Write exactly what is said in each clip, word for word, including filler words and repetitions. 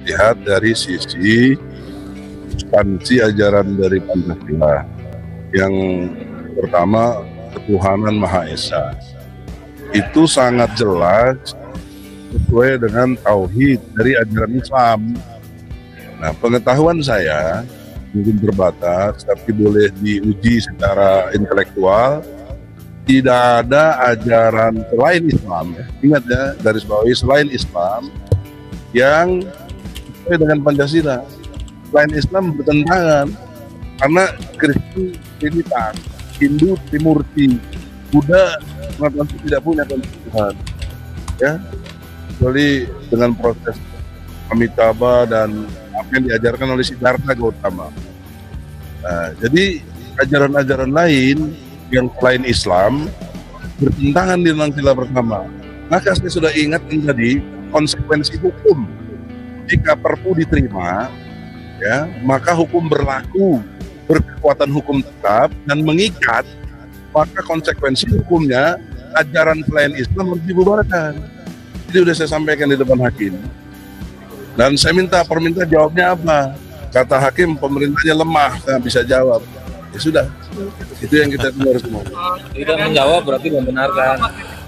lihat dari sisi substansi ajaran dari Pancasila. Yang pertama, ketuhanan Maha Esa. Itu sangat jelas sesuai dengan tauhid dari ajaran Islam. Nah, pengetahuan saya mungkin terbatas, tapi boleh diuji secara intelektual. Tidak ada ajaran selain Islam, ingat ya, garis bawahi selain Islam yang sesuai dengan Pancasila. Selain Islam bertentangan, karena Kristen Trinitas, Hindu Trimurti, Buddha mengatakan tidak punya Tuhan, ya, kecuali dengan proses Amitabha dan apa yang diajarkan oleh Siddhartha Gautama. Nah, jadi ajaran-ajaran lain yang selain Islam bertentangan di dalam sila pertama. Maka saya sudah ingatkan tadi konsekuensi hukum. Jika Perpu diterima, ya, maka hukum berlaku, berkekuatan hukum tetap dan mengikat. Maka konsekuensi hukumnya ajaran selain Islam harus dibubarkan. Jadi sudah saya sampaikan di depan hakim. Dan saya minta perminta jawabnya apa? Kata hakim pemerintahnya lemah, nggak bisa jawab. Ya sudah, itu yang kita dengar semua. Tidak menjawab berarti membenarkan.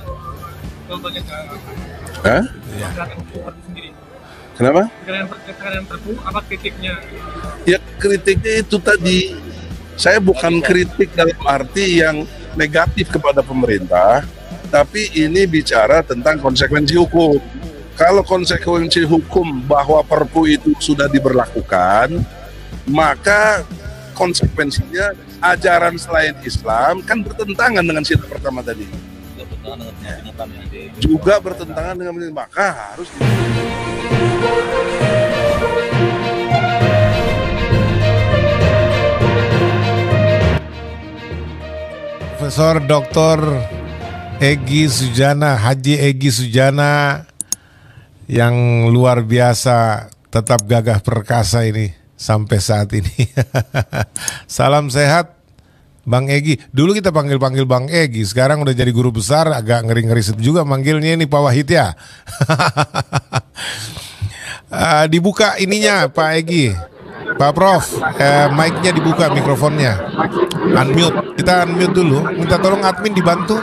Hah? Kenapa? Tekanan Perpu, apa kritiknya? Ya kritiknya itu tadi. Saya bukan kritik dalam arti yang negatif kepada pemerintah, tapi ini bicara tentang konsekuensi hukum. Kalau konsekuensi hukum bahwa Perpu itu sudah diberlakukan, maka konsekuensinya ajaran selain Islam kan bertentangan dengan sila pertama tadi. Juga bertentangan dengan ini, maka harus di... Profesor Doktor Egy Sujana, Haji Egy Sujana yang luar biasa, tetap gagah perkasa ini sampai saat ini. Salam sehat Bang Egy. Dulu kita panggil-panggil Bang Egy, sekarang udah jadi guru besar, agak ngeri-ngeri juga manggilnya ini Pak Wahid ya. uh, dibuka ininya Pak Egy, Pak Prof, eh, mic-nya dibuka, mikrofonnya unmute, kita unmute dulu. Minta tolong admin dibantu.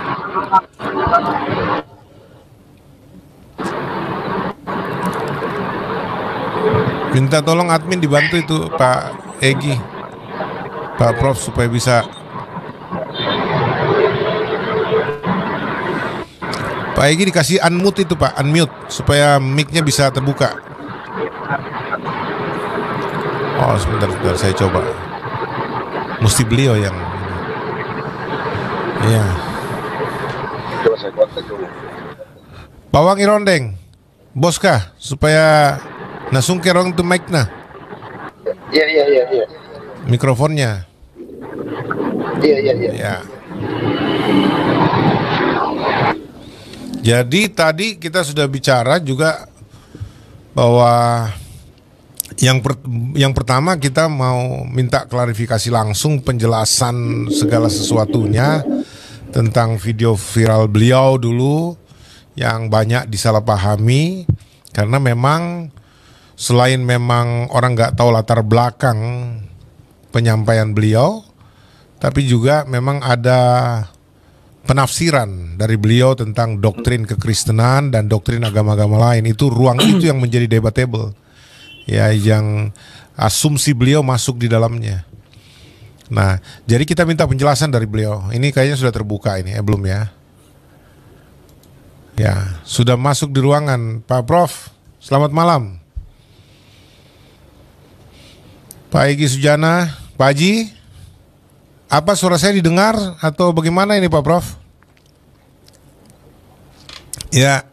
Minta tolong admin dibantu itu Pak Egy, Pak Prof, supaya bisa. Pak Egy dikasih unmute itu Pak, unmute supaya mic-nya bisa terbuka. Oh sebentar, sebentar saya coba. Mesti beliau yang iya. Pawang irondeng Boska supaya nasung kerong tuh mic nah. Iya iya iya iya. Mikrofonnya. Iya iya iya. Ya. Jadi tadi kita sudah bicara juga bahwa yang per, yang pertama kita mau minta klarifikasi langsung, penjelasan segala sesuatunya tentang video viral beliau dulu yang banyak disalahpahami, karena memang selain memang orang nggak tahu latar belakang penyampaian beliau, tapi juga memang ada penafsiran dari beliau tentang doktrin kekristenan dan doktrin agama-agama lain. Itu ruang itu yang menjadi debatable, ya, yang asumsi beliau masuk di dalamnya. Nah, jadi kita minta penjelasan dari beliau. Ini kayaknya sudah terbuka ini, eh belum ya? Ya, sudah masuk di ruangan. Pak Prof, selamat malam. Pak Egy Sujana, Pak Haji, apa suara saya didengar atau bagaimana ini Pak Prof? Ya,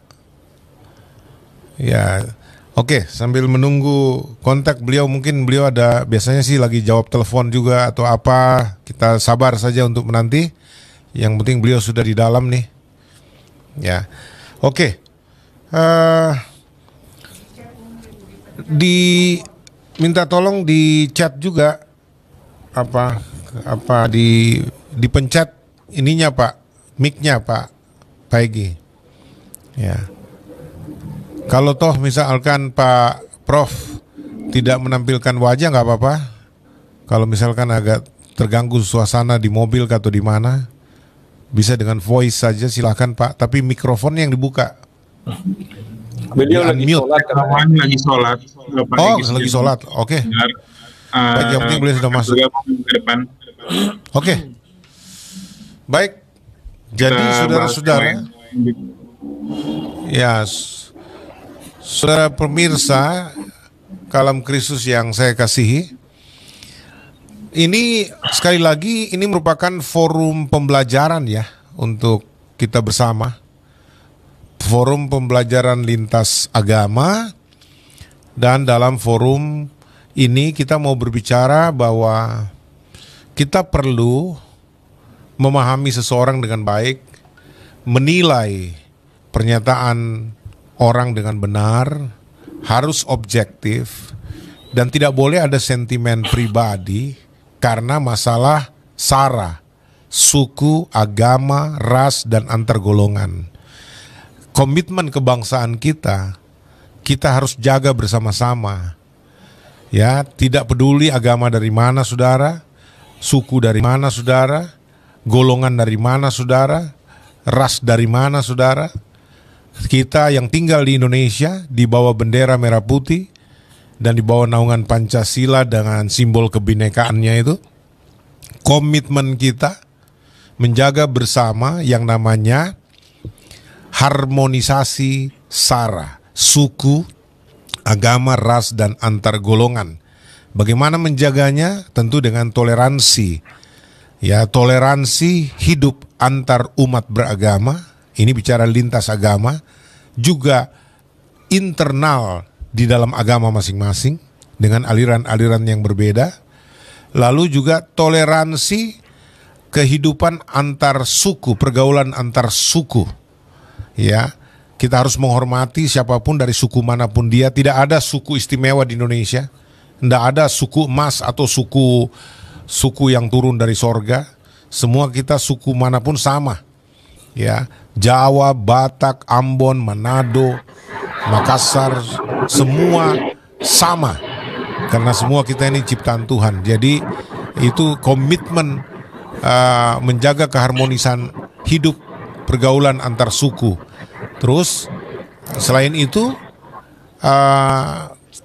ya, oke. Sambil menunggu kontak beliau, mungkin beliau ada, biasanya sih lagi jawab telepon juga atau apa. Kita sabar saja untuk menanti. Yang penting beliau sudah di dalam nih. Ya, oke. Uh, diminta tolong di chat juga apa apa di dipencet ininya Pak, mic-nya Pak Pak Egy. Ya. Kalau toh misalkan Pak Prof tidak menampilkan wajah nggak apa-apa. Kalau misalkan agak terganggu suasana di mobil atau di mana, bisa dengan voice saja silakan Pak. Tapi mikrofon yang dibuka. Beliau lagi Unmute. sholat katanya. Kawan lagi sholat. Bapak Oh, Egy lagi Sujana. sholat. Oke. Benar. Baik, yang Eh, penting beliau sudah masuk. bergabung ke depan. Oke. Baik. Jadi Kita saudara-saudara, bahas yang lain. ya, s- saudara pemirsa, Kalam Kristus yang saya kasihi, ini sekali lagi ini merupakan forum pembelajaran ya untuk kita bersama. Forum pembelajaran lintas agama, dan dalam forum ini kita mau berbicara bahwa kita perlu memahami seseorang dengan baik, menilai pernyataan orang dengan benar, harus objektif, dan tidak boleh ada sentimen pribadi karena masalah sara, suku, agama, ras, dan antar golongan. Komitmen kebangsaan kita, kita harus jaga bersama-sama. Ya, tidak peduli agama dari mana saudara, suku dari mana saudara, golongan dari mana saudara, ras dari mana saudara. Kita yang tinggal di Indonesia di bawah bendera merah putih dan di bawah naungan Pancasila dengan simbol kebinekaannya itu, komitmen kita menjaga bersama yang namanya harmonisasi sara, suku, agama, ras, dan antar golongan. Bagaimana menjaganya? Tentu dengan toleransi. Ya, toleransi hidup antar umat beragama. Ini bicara lintas agama, juga internal di dalam agama masing-masing dengan aliran-aliran yang berbeda. Lalu juga toleransi kehidupan antar suku, pergaulan antar suku. Ya, kita harus menghormati siapapun dari suku manapun dia. Tidak ada suku istimewa di Indonesia. Tidak ada suku emas atau suku suku yang turun dari sorga. Semua kita suku manapun sama. Ya, Jawa, Batak, Ambon, Manado, Makassar, semua sama. Karena semua kita ini ciptaan Tuhan. Jadi itu komitmen uh, menjaga keharmonisan hidup pergaulan antar suku. Terus selain itu uh,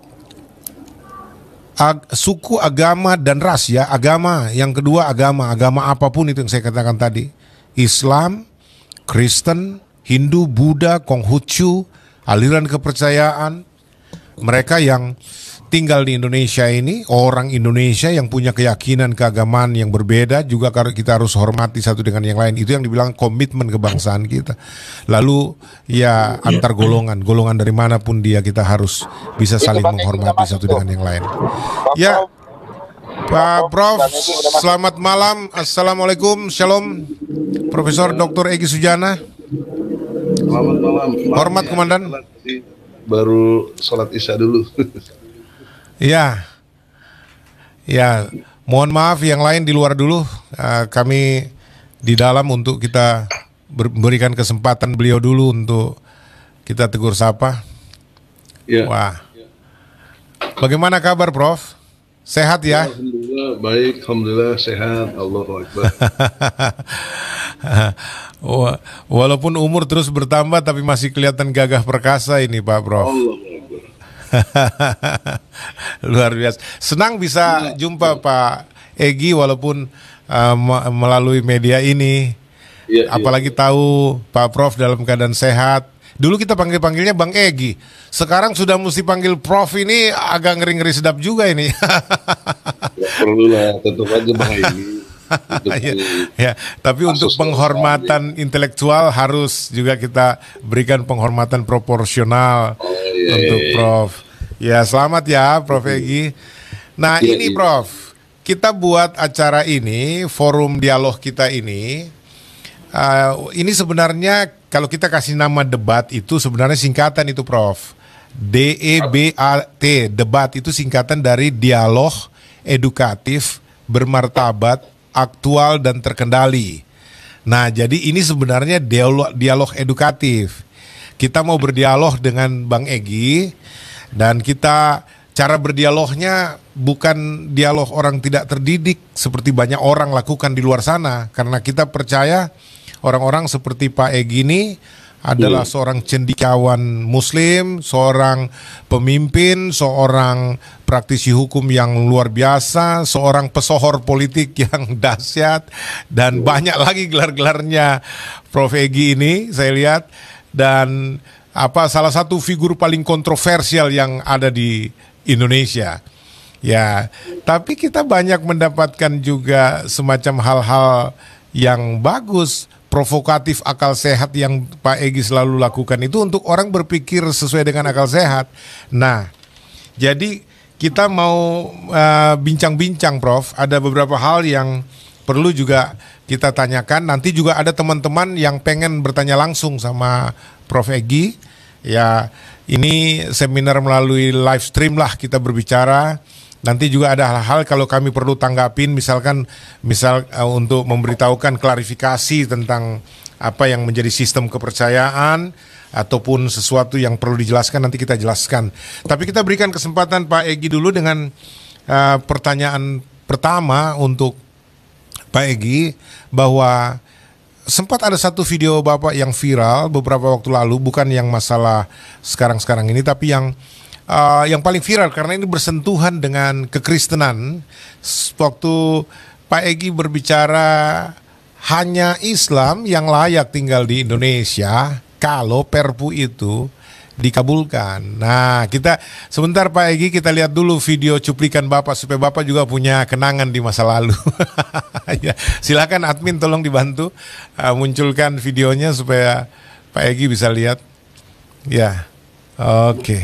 ag, suku, agama, dan ras ya. Agama, yang kedua agama. Agama apapun itu yang saya katakan tadi. Islam, Kristen, Hindu, Buddha, Konghucu, aliran kepercayaan. Mereka yang tinggal di Indonesia ini, orang Indonesia yang punya keyakinan keagamaan yang berbeda, juga kita harus hormati satu dengan yang lain. Itu yang dibilang komitmen kebangsaan kita. Lalu ya antar golongan, golongan dari manapun dia, kita harus bisa saling menghormati satu dengan yang lain. Ya, Pak Prof, selamat malam. Assalamualaikum, shalom. Profesor Doktor Egy Sujana. Selamat malam. Hormat, Komandan. Baru sholat isya dulu. Ya, ya. Mohon maaf yang lain di luar dulu. Uh, kami di dalam untuk kita berikan kesempatan beliau dulu untuk kita tegur sapa. Ya. Wah, bagaimana kabar, Prof? Sehat ya? Alhamdulillah baik, alhamdulillah sehat. Allahu Akbar. Wa- Walaupun umur terus bertambah, tapi masih kelihatan gagah perkasa ini, Pak Prof. Allahu Akbar. Luar biasa. Senang bisa jumpa Pak Egy walaupun uh, me- melalui media ini. Ya, Apalagi tahu Pak Prof dalam keadaan sehat. Dulu kita panggil-panggilnya Bang Egy. Sekarang sudah mesti panggil Prof, ini agak ngeri-ngeri sedap juga ini. ya, perlu lah, tentu aja Bang Egy. Untuk ya, di- ya, tapi untuk kasus penghormatan intelektual harus juga kita berikan penghormatan proporsional iya, untuk iya. Prof. Ya, selamat ya Prof Egy. Nah, Iya, ini iya. Prof, kita buat acara ini, forum dialog kita ini. Uh, ini sebenarnya kalau kita kasih nama debat itu sebenarnya singkatan itu, Prof. D E B A T, debat itu singkatan dari dialog edukatif, bermartabat, aktual, dan terkendali. Nah, jadi ini sebenarnya dialog, dialog edukatif. Kita mau berdialog dengan Bang Egy Dan kita cara berdialognya bukan dialog orang tidak terdidik seperti banyak orang lakukan di luar sana. Karena kita percaya orang-orang seperti Pak Egy ini adalah hmm. seorang cendekiawan muslim, seorang pemimpin, seorang praktisi hukum yang luar biasa, seorang pesohor politik yang dahsyat, dan hmm. banyak lagi gelar-gelarnya Prof Egy ini saya lihat. Dan apa salah satu figur paling kontroversial yang ada di Indonesia. Ya, tapi kita banyak mendapatkan juga semacam hal-hal yang bagus, provokatif, akal sehat yang Pak Egy selalu lakukan itu untuk orang berpikir sesuai dengan akal sehat. Nah, jadi kita mau uh, bincang-bincang, Prof. Ada beberapa hal yang perlu juga kita tanyakan. Nanti juga ada teman-teman yang pengen bertanya langsung sama Prof Egy. Ya, ini seminar melalui live stream lah kita berbicara. Nanti juga ada hal-hal kalau kami perlu tanggapin, misalkan misal uh, untuk memberitahukan klarifikasi tentang apa yang menjadi sistem kepercayaan ataupun sesuatu yang perlu dijelaskan, nanti kita jelaskan. Tapi kita berikan kesempatan Pak Egy dulu dengan uh, pertanyaan pertama untuk Pak Egy, bahwa sempat ada satu video Bapak yang viral beberapa waktu lalu, bukan yang masalah sekarang-sekarang ini, tapi yang Uh, yang paling viral karena ini bersentuhan dengan kekristenan. Waktu Pak Egy berbicara hanya Islam yang layak tinggal di Indonesia kalau Perpu itu dikabulkan. Nah, kita sebentar Pak Egy, kita lihat dulu video cuplikan Bapak supaya Bapak juga punya kenangan di masa lalu. Ya, silakan admin tolong dibantu uh, munculkan videonya supaya Pak Egy bisa lihat. Ya, oke. Okay.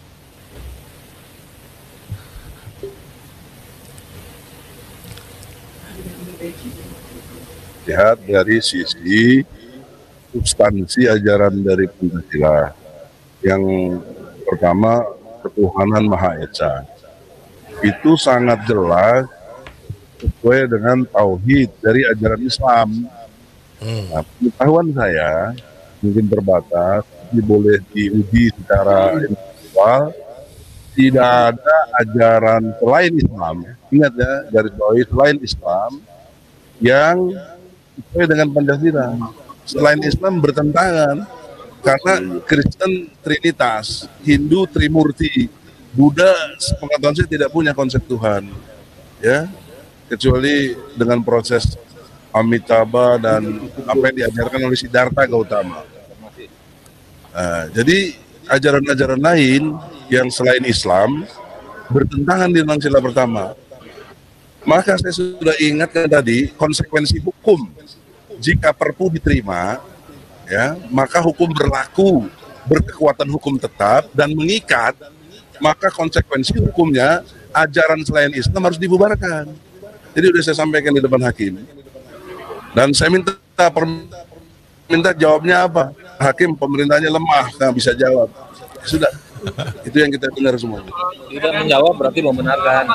Lihat dari sisi substansi ajaran dari Pancasila. Yang pertama, ketuhanan Maha Esa. Itu sangat jelas sesuai dengan tauhid dari ajaran Islam. Hmm. Nah, pengetahuan saya mungkin terbatas, tapi boleh diuji secara intelektual. Tidak ada ajaran selain Islam. Ingat ya, garis bawahi selain Islam yang sesuai dengan Pancasila. Selain Islam bertentangan, karena Kristen Trinitas, Hindu Trimurti, Buddha sepengetahuan saya tidak punya konsep Tuhan, ya, kecuali dengan proses Amitabha dan apa yang diajarkan oleh Siddhartha Gautama. Nah, jadi ajaran-ajaran lain yang selain Islam bertentangan dengan sila pertama. Maka saya sudah ingatkan tadi konsekuensi hukum. Jika Perpu diterima, ya, maka hukum berlaku, berkekuatan hukum tetap dan mengikat. Maka konsekuensi hukumnya ajaran selain Islam harus dibubarkan. Jadi sudah saya sampaikan di depan hakim. Dan saya minta minta jawabnya apa? Hakim, pemerintahnya lemah, nggak bisa jawab. Sudah, itu yang kita dengar semua. Tidak menjawab berarti membenarkan.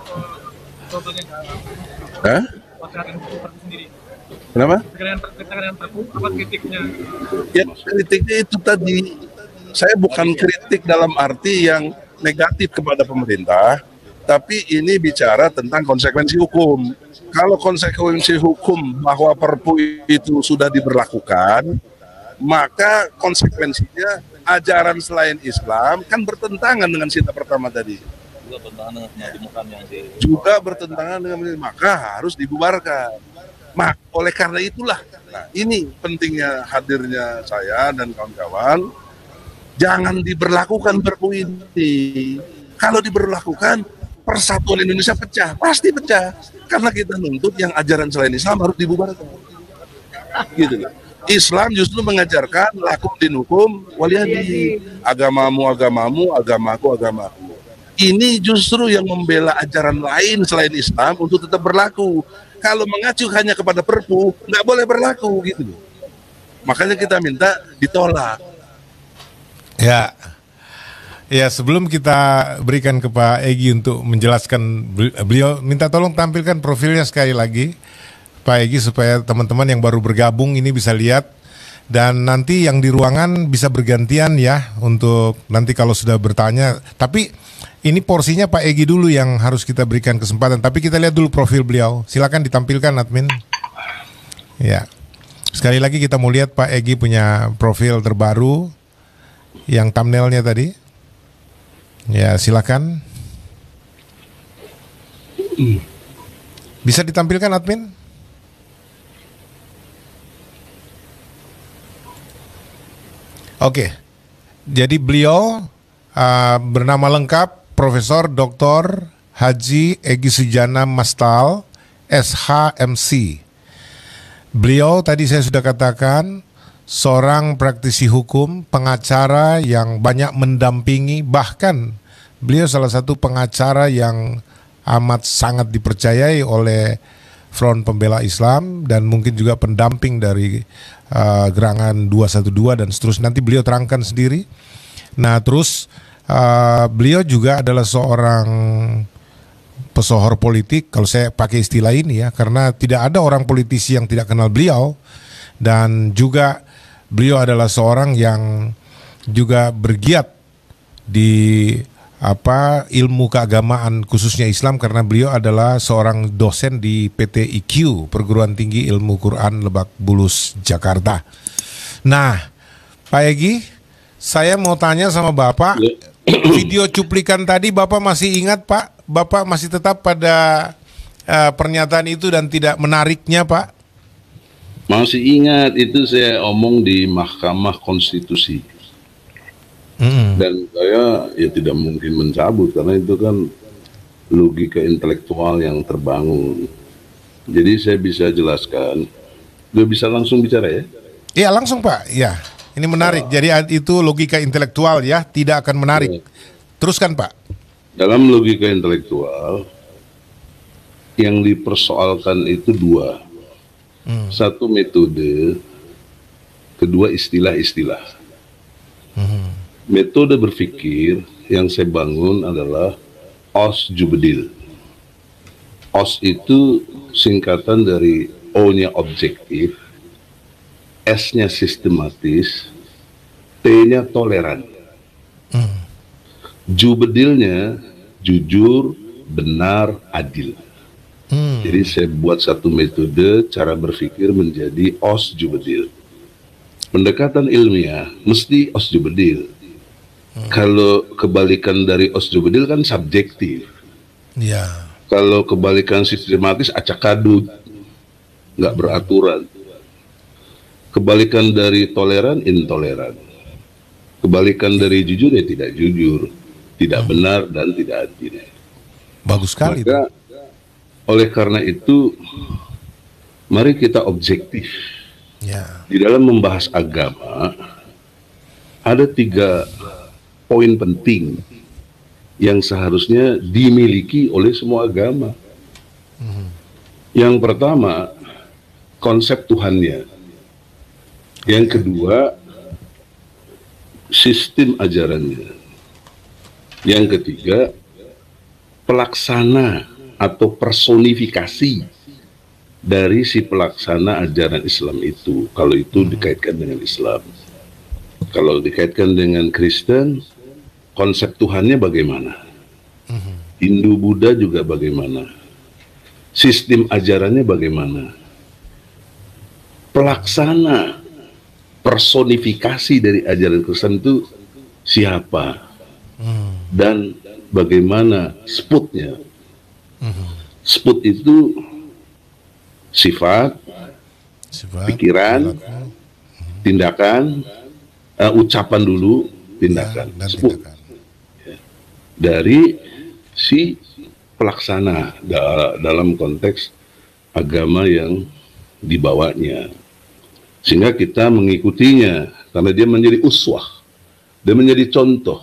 Hah? Kenapa? Apa kritiknya? Ya, kritiknya itu tadi. Saya bukan kritik dalam arti yang negatif kepada pemerintah, tapi ini bicara tentang konsekuensi hukum. Kalau konsekuensi hukum bahwa Perpu itu sudah diberlakukan, maka konsekuensinya ajaran selain Islam kan bertentangan dengan sila pertama tadi. Juga bertentangan dengan juga bertentangan dengan maka harus dibubarkan. Mak, oleh karena itulah, nah ini pentingnya hadirnya saya dan kawan-kawan. Jangan diberlakukan Perpu ini. Kalau diberlakukan, persatuan Indonesia pecah, pasti pecah. Karena kita nuntut yang ajaran selain Islam harus dibubarkan. Gitu loh. Islam justru mengajarkan lakum dinukum waliyadi. Agamamu, agamamu, agamaku, agamaku. Ini justru yang membela ajaran lain selain Islam untuk tetap berlaku. Kalau mengacu hanya kepada Perpu, nggak boleh berlaku gitu. Makanya kita minta ditolak. Ya, ya sebelum kita berikan ke Pak Egy untuk menjelaskan, beliau minta tolong tampilkan profilnya sekali lagi, Pak Egy, supaya teman-teman yang baru bergabung ini bisa lihat. Dan nanti yang di ruangan bisa bergantian ya untuk nanti kalau sudah bertanya. Tapi ini porsinya Pak Egy dulu yang harus kita berikan kesempatan. Tapi kita lihat dulu profil beliau. Silakan ditampilkan admin. Ya. Sekali lagi kita mau lihat Pak Egy punya profil terbaru yang thumbnailnya tadi. Ya, silakan. Bisa ditampilkan admin? Oke, jadi beliau uh, bernama lengkap Profesor Doktor Haji Egy Sujana Mastal, S H M C. Beliau tadi saya sudah katakan seorang praktisi hukum, pengacara yang banyak mendampingi, bahkan beliau salah satu pengacara yang amat sangat dipercayai oleh Front Pembela Islam dan mungkin juga pendamping dari uh, Gerangan dua satu dua dan seterusnya. Nanti beliau terangkan sendiri. Nah terus uh, beliau juga adalah seorang pesohor politik, kalau saya pakai istilah ini ya, karena tidak ada orang politisi yang tidak kenal beliau. Dan juga beliau adalah seorang yang juga bergiat di apa ilmu keagamaan khususnya Islam, karena beliau adalah seorang dosen di P T I Q, Perguruan Tinggi Ilmu Quran Lebak Bulus, Jakarta. Nah, Pak Egy, saya mau tanya sama Bapak, video cuplikan tadi Bapak masih ingat Pak? Bapak masih tetap pada uh, pernyataan itu dan tidak menariknya Pak? Masih ingat, itu saya omong di Mahkamah Konstitusi. Hmm. Dan saya ya tidak mungkin mencabut karena itu kan logika intelektual yang terbangun. Jadi saya bisa jelaskan. Gue bisa langsung bicara ya? Iya langsung Pak. Ya, ini menarik. Uh, Jadi itu logika intelektual ya, tidak akan menarik. Ya. Teruskan Pak. Dalam logika intelektual yang dipersoalkan itu dua. Hmm. Satu metode, kedua istilah-istilah. Hmm. Metode berpikir yang saya bangun adalah os jubedil. Os itu singkatan dari O-nya objektif, S-nya sistematis, T-nya toleran. Hmm. Jubedilnya jujur, benar, adil. Hmm. Jadi saya buat satu metode cara berpikir menjadi os jubedil. Pendekatan ilmiah mesti os jubedil. Hmm. Kalau kebalikan dari os jubedil kan subjektif. Ya. Kalau kebalikan sistematis acak-adut, nggak beraturan. Kebalikan dari toleran intoleran. Kebalikan dari jujur ya tidak jujur, tidak hmm. benar dan tidak adil. Bagus sekali. Maka, oleh karena itu, mari kita objektif. Ya. Di dalam membahas agama ada tiga poin penting yang seharusnya dimiliki oleh semua agama. Hmm. Yang pertama, konsep Tuhannya. Yang kedua, sistem ajarannya. Yang ketiga, pelaksana atau personifikasi dari si pelaksana ajaran Islam itu. Kalau itu dikaitkan dengan Islam. Kalau dikaitkan dengan Kristen, konsep Tuhannya bagaimana? Hindu, Buddha juga bagaimana? Sistem ajarannya bagaimana? Pelaksana personifikasi dari ajaran Kristen itu siapa? Dan bagaimana sputnya? Sput itu sifat, sifat pikiran, perilaku. tindakan, uh, ucapan dulu, tindakan. Ya, sput. Tindakan. Ya. Dari si pelaksana da dalam konteks agama yang dibawanya, sehingga kita mengikutinya karena dia menjadi uswah, dia menjadi contoh.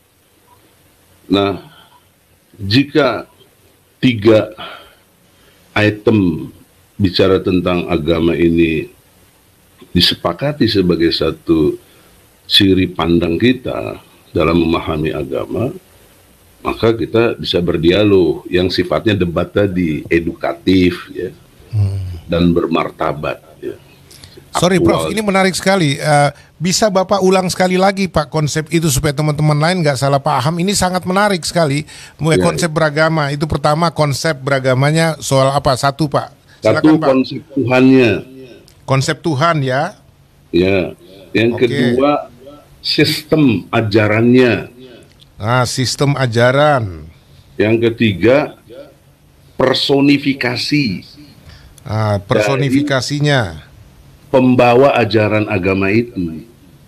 Nah, jika tiga item bicara tentang agama ini disepakati sebagai satu ciri pandang kita dalam memahami agama, maka kita bisa berdialog yang sifatnya debat tadi, edukatif ya, hmm. dan bermartabat ya. Sorry Prof, aktual. ini menarik sekali. Uh, bisa Bapak ulang sekali lagi Pak konsep itu supaya teman-teman lain nggak salah paham. Ini sangat menarik sekali. Mulai Ya, konsep beragama itu pertama konsep beragamanya soal apa? Satu Pak. Satu, Silakan Pak. konsep Tuhannya. Konsep Tuhan ya. Ya. Yang Oke. kedua, sistem ajarannya. Nah, sistem ajaran. Yang ketiga, personifikasi Ah, personifikasinya. pembawa ajaran agama itu.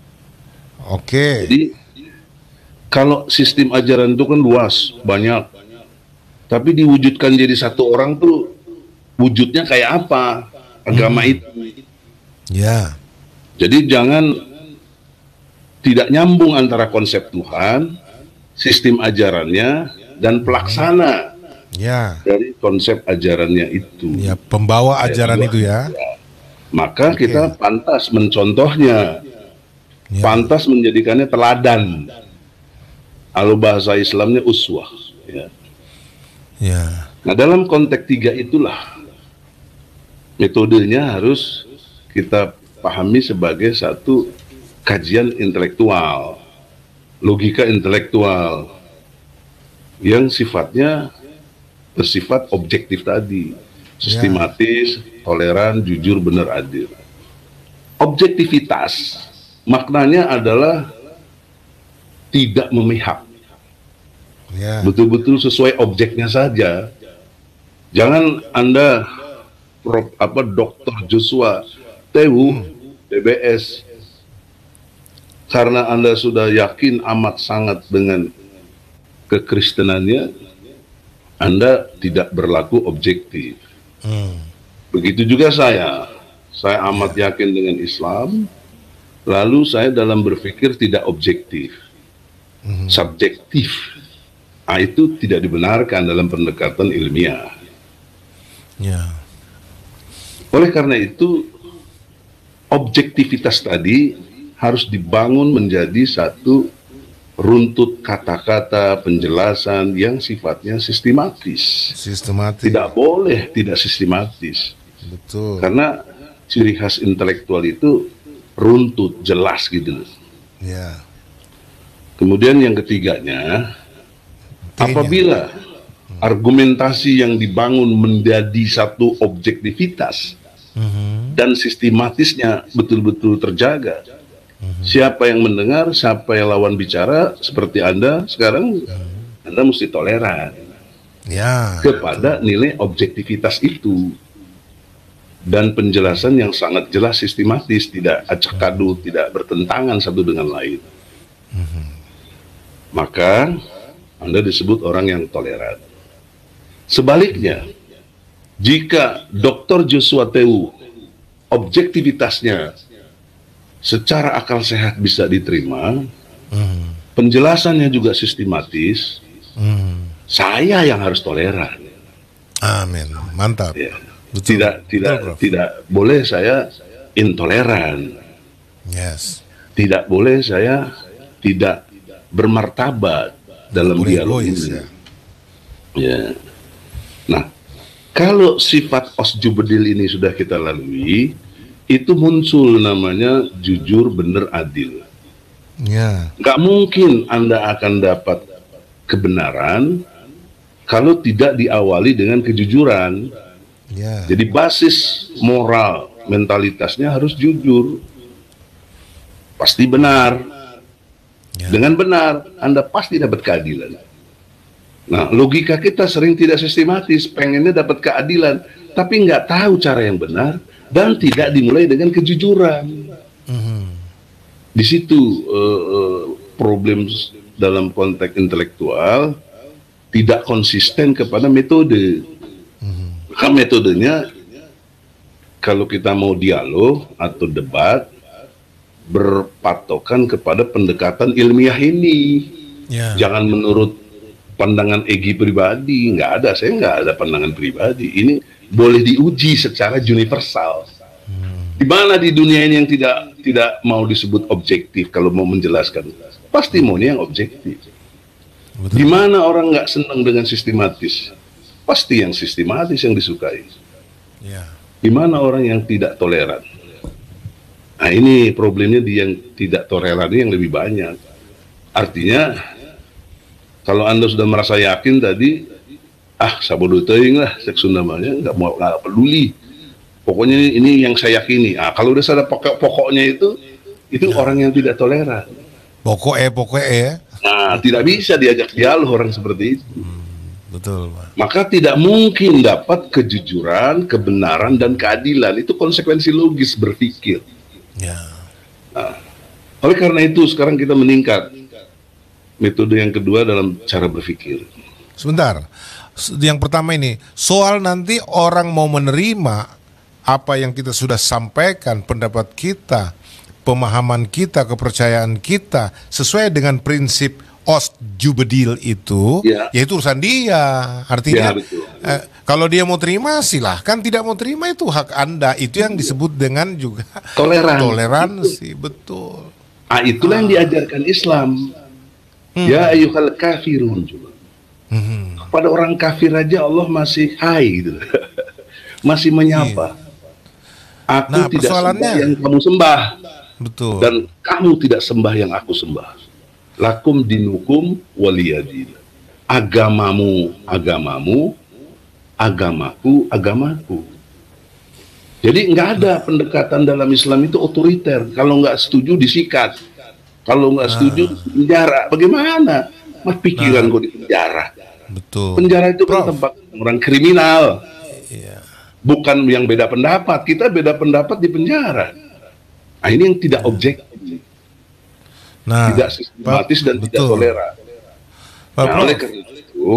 Oke. Jadi kalau sistem ajaran itu kan luas, banyak. Tapi diwujudkan jadi satu orang tuh wujudnya kayak apa agama itu. Ya. Jadi jangan tidak nyambung antara konsep Tuhan, sistem ajarannya, dan pelaksana Ya. dari konsep ajarannya itu. Ya, pembawa ajaran itu ya. Maka Oke. kita pantas mencontohnya, Ya. pantas menjadikannya teladan. Kalau bahasa Islamnya uswah. Ya. Ya. Nah, dalam konteks tiga itulah metodenya harus kita pahami sebagai satu kajian intelektual, logika intelektual yang sifatnya bersifat objektif tadi, sistematis, toleran, jujur, benar, adil. Objektivitas maknanya adalah tidak memihak, Ya. betul-betul sesuai objeknya saja. Jangan Anda Prof, apa Doktor Joshua Tewu D B S karena Anda sudah yakin amat sangat dengan kekristenannya, Anda tidak berlaku objektif. Hmm. Begitu juga saya. Saya amat yakin dengan Islam, lalu saya dalam berpikir tidak objektif, subjektif. Ah, itu tidak dibenarkan dalam pendekatan ilmiah. Ya. Oleh karena itu, objektivitas tadi harus dibangun menjadi satu runtut kata-kata penjelasan yang sifatnya sistematis. Sistematis. Tidak boleh tidak sistematis. Betul. Karena ciri khas intelektual itu runtut, jelas gitu. Ya. Kemudian yang ketiganya, T-nya. apabila argumentasi yang dibangun menjadi satu objektivitas Mhm. dan sistematisnya betul-betul terjaga, siapa yang mendengar, siapa yang lawan bicara, seperti Anda sekarang, Anda mesti toleran Ya. kepada nilai objektivitas itu. Dan penjelasan yang sangat jelas, sistematis, tidak acak kadu, tidak bertentangan satu dengan lain. Maka Anda disebut orang yang toleran. Sebaliknya, jika Doktor Joshua Tewu objektivitasnya secara akal sehat bisa diterima, Mhm. penjelasannya juga sistematis, Mhm. saya yang harus toleran. Amin. Mantap. Ya. Betul. Tidak tidak Betul, Prof. tidak boleh saya intoleran. Yes. Tidak boleh saya tidak bermartabat dalam Boleh dialog egois, ini. ya. Ya. Nah, kalau sifat osjubedil ini sudah kita lalui, itu muncul namanya jujur, benar, adil. Ya. Nggak mungkin Anda akan dapat kebenaran kalau tidak diawali dengan kejujuran. Ya. Jadi basis moral, mentalitasnya harus jujur. Pasti benar. Ya. Dengan benar, Anda pasti dapat keadilan. Nah, logika kita sering tidak sistematis, pengennya dapat keadilan, tapi nggak tahu cara yang benar, dan tidak dimulai dengan kejujuran. Mhm. Di situ eh, eh, problem dalam konteks intelektual, tidak konsisten kepada metode. Maka metodenya, kalau kita mau dialog atau debat, berpatokan kepada pendekatan ilmiah ini. Ya. Jangan menurut pandangan Egi pribadi, nggak ada, saya nggak ada pandangan pribadi. Ini boleh diuji secara universal. Di mana di dunia ini yang tidak tidak mau disebut objektif kalau mau menjelaskan? Pasti maunya yang objektif. Betul. Di mana orang nggak senang dengan sistematis? Pasti yang sistematis yang disukai. Ya. Di mana orang yang tidak toleran? Nah ini problemnya di yang tidak toleran ini yang lebih banyak. Artinya kalau Anda sudah merasa yakin tadi, ah sabodo teuing lah, seks namanya, nggak mau nggak peduli. Pokoknya ini yang saya yakini. Ah kalau udah ada pokok pokoknya itu, itu ya. Orang yang tidak toleran. Pokok eh pokok eh. Nah tidak bisa diajak dialog orang seperti itu. Hmm, betul, Pak. Maka tidak mungkin dapat kejujuran, kebenaran dan keadilan. Itu konsekuensi logis berpikir. Ya. Nah, oleh karena itu sekarang kita meningkat metode yang kedua dalam cara berpikir. Sebentar, yang pertama ini soal nanti orang mau menerima apa yang kita sudah sampaikan, pendapat kita, pemahaman kita, kepercayaan kita sesuai dengan prinsip Oost Jubedil itu, ya. Yaitu urusan dia. Artinya, ya, eh, kalau dia mau terima silahkan, tidak mau terima itu hak Anda. Itu yang disebut dengan juga toleran. toleransi, betul. Ah itulah ah. yang diajarkan Islam. Hmm. Ya ayyuhal kafirun. Hmm. Pada orang kafir aja Allah masih hai gitu. Masih menyapa. Aku nah, tidak sembah yang kamu sembah. Betul. Dan kamu tidak sembah yang aku sembah. Lakum dinukum waliyadin. Agamamu, agamamu, agamaku, agamaku. Jadi nggak ada pendekatan dalam Islam itu otoriter. Kalau nggak setuju disikat. Kalau nggak setuju nah. penjara. Bagaimana? Mas pikiran nah. gue di penjara. Betul. Penjara itu kan tempat orang kriminal. Iya. Bukan yang beda pendapat. Kita beda pendapat di penjara. Nah ini yang tidak objektif. Nah, tidak sistematis dan betul. Tidak toleran. Pak, nah, oleh karena itu,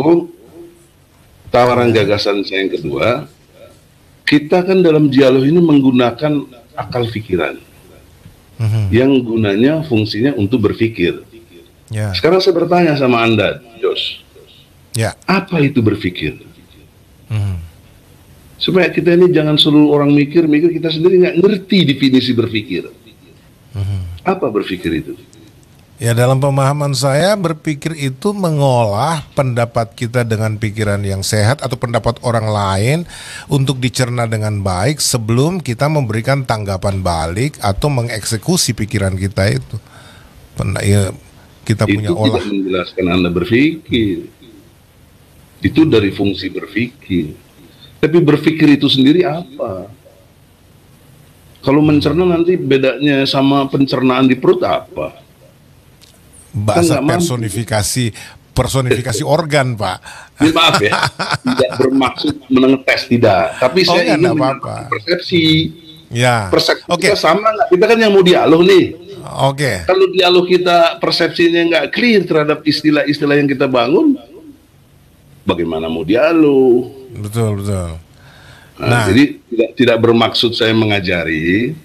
tawaran gagasan saya yang kedua, kita kan dalam dialog ini menggunakan akal pikiran, mm-hmm. yang gunanya fungsinya untuk berpikir. Ya. Sekarang saya bertanya sama Anda, Jos, ya. Apa itu berpikir? Mm-hmm. Supaya kita ini jangan seluruh orang mikir-mikir, kita sendiri nggak ngerti definisi berpikir. Mm-hmm. Apa berpikir itu? Ya dalam pemahaman saya berpikir itu mengolah pendapat kita dengan pikiran yang sehat atau pendapat orang lain untuk dicerna dengan baik sebelum kita memberikan tanggapan balik atau mengeksekusi pikiran kita itu. Pen- ya, kita itu punya olah. Itu tidak menjelaskan Anda berpikir. Itu dari fungsi berpikir. Tapi berpikir itu sendiri apa? Kalau mencerna nanti bedanya sama pencernaan di perut apa? Bahasa kan personifikasi personifikasi organ, Pak. Ya, maaf ya, tidak bermaksud mengetes tidak, tapi oh, saya ingin apa-apa. Persepsi. Ya. Persepsi okay. kita sama nggak? Kita kan yang mau dialog nih. Oke. Okay. Kalau dialog kita persepsinya nggak clear terhadap istilah-istilah yang kita bangun, bagaimana mau dialog? Betul betul. Nah, nah. Jadi tidak tidak bermaksud saya mengajari,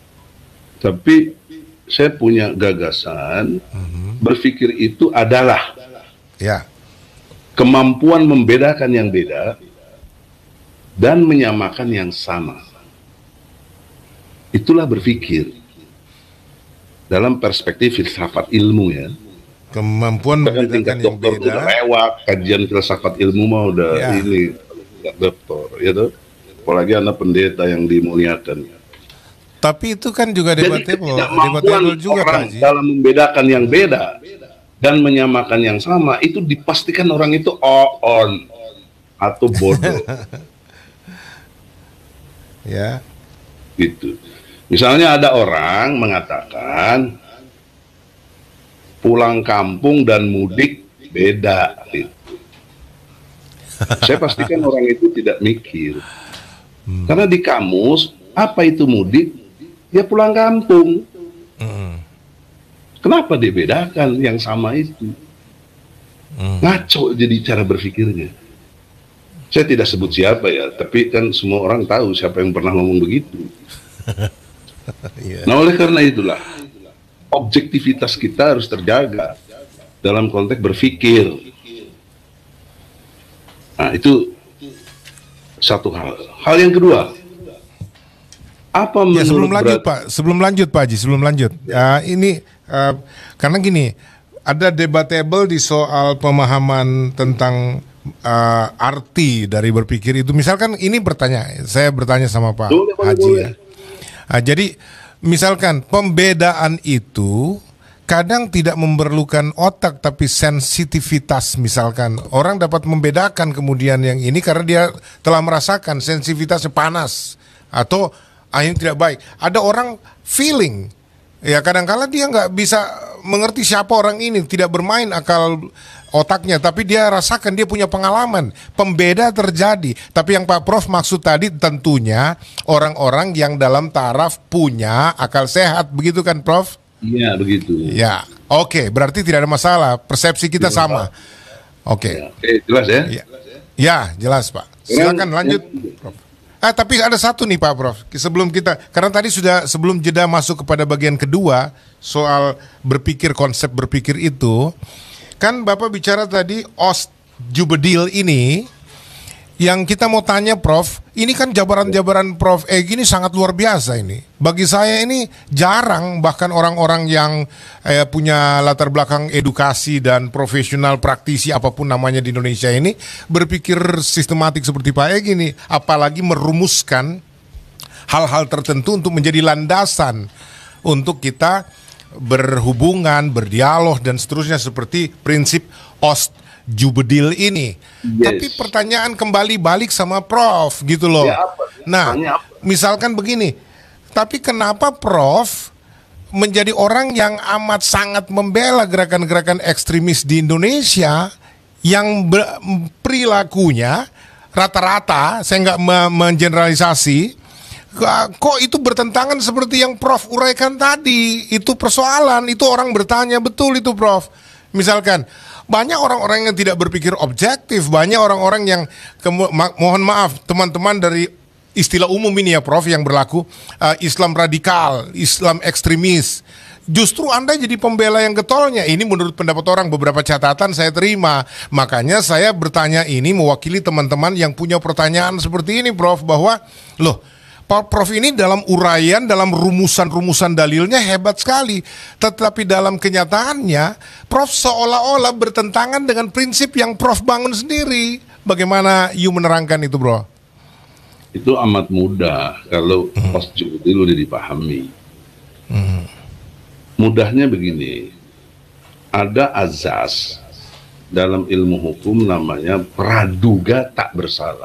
tapi saya punya gagasan. Mm-hmm. Berpikir itu adalah ya. kemampuan membedakan yang beda dan menyamakan yang sama. Itulah berpikir dalam perspektif filsafat ilmu ya. Kemampuan membedakan yang beda. Udah lewat kajian filsafat ilmu mah udah ya. Ini doktor ya tuh. Apalagi anak pendeta yang dimuliakan. Tapi itu kan juga debatable, debatable juga Pak Haji. Dalam membedakan yang beda dan menyamakan yang sama itu dipastikan orang itu on atau bodoh. Ya. Gitu. Misalnya ada orang mengatakan pulang kampung dan mudik beda. Gitu. Saya pastikan orang itu tidak mikir. Hmm. Karena di kamus apa itu mudik? Dia pulang kampung. Mm. Kenapa dibedakan yang sama itu? Mm. Ngaco jadi cara berpikirnya. Saya tidak sebut siapa ya, tapi kan semua orang tahu siapa yang pernah ngomong begitu. Yeah. Nah oleh karena itulah, objektivitas kita harus terjaga dalam konteks berpikir. Nah itu satu hal. Hal yang kedua, apa ya, sebelum lanjut Pak, sebelum lanjut Pak Haji, sebelum lanjut, ya. uh, ini uh, karena gini, ada debatable di soal pemahaman tentang uh, arti dari berpikir itu. Misalkan ini bertanya, saya bertanya sama Pak boleh, Haji boleh. ya. Uh, jadi misalkan pembedaan itu kadang tidak memerlukan otak tapi sensitivitas. Misalkan orang dapat membedakan kemudian yang ini karena dia telah merasakan sensitivitasnya panas atau angin tidak baik. Ada orang feeling, ya kadang-kala dia nggak bisa mengerti siapa orang ini, tidak bermain akal otaknya, tapi dia rasakan, dia punya pengalaman. Pembeda terjadi. Tapi yang Pak Prof maksud tadi tentunya orang-orang yang dalam taraf punya akal sehat, begitu kan Prof? Iya, begitu. Ya, oke, berarti tidak ada masalah. Persepsi kita Ya, sama. Oke. Ya, oke, jelas ya? Ya, ya jelas Pak. Silakan lanjut, Prof. Ah, tapi ada satu nih Pak Prof. Sebelum kita, karena tadi sudah sebelum jeda masuk kepada bagian kedua soal berpikir, konsep berpikir itu, kan Bapak bicara tadi Ostjubedil ini, yang kita mau tanya Prof, ini kan jabaran-jabaran Prof Egy ini sangat luar biasa ini. Bagi saya ini jarang, bahkan orang-orang yang eh, punya latar belakang edukasi dan profesional praktisi apapun namanya di Indonesia ini berpikir sistematik seperti Pak Egy ini, apalagi merumuskan hal-hal tertentu untuk menjadi landasan untuk kita berhubungan, berdialog dan seterusnya seperti prinsip Ostjubedil ini. Yes. Tapi pertanyaan kembali balik sama Prof gitu loh. Ya, apa? Nah, Tanya apa? misalkan begini, tapi kenapa Prof menjadi orang yang amat sangat membela gerakan-gerakan ekstremis di Indonesia yang ber- perilakunya rata-rata, saya nggak me- mengeneralisasi, kok itu bertentangan seperti yang Prof uraikan tadi? Itu persoalan, itu orang bertanya, betul itu Prof. Misalkan banyak orang-orang yang tidak berpikir objektif, banyak orang-orang yang kemu- ma- mohon maaf teman-teman dari istilah umum ini ya Prof yang berlaku, uh, Islam radikal, Islam ekstremis. Justru Anda jadi pembela yang getolnya. Ini menurut pendapat orang, beberapa catatan saya terima. Makanya saya bertanya ini mewakili teman-teman yang punya pertanyaan seperti ini Prof, bahwa loh, Prof ini dalam uraian, dalam rumusan-rumusan dalilnya hebat sekali. Tetapi dalam kenyataannya, Prof seolah-olah bertentangan dengan prinsip yang Prof bangun sendiri. Bagaimana you menerangkan itu, Bro? Itu amat mudah kalau hmm. Ostjubedil udah dipahami. Hmm. Mudahnya begini, ada azas dalam ilmu hukum namanya praduga tak bersalah.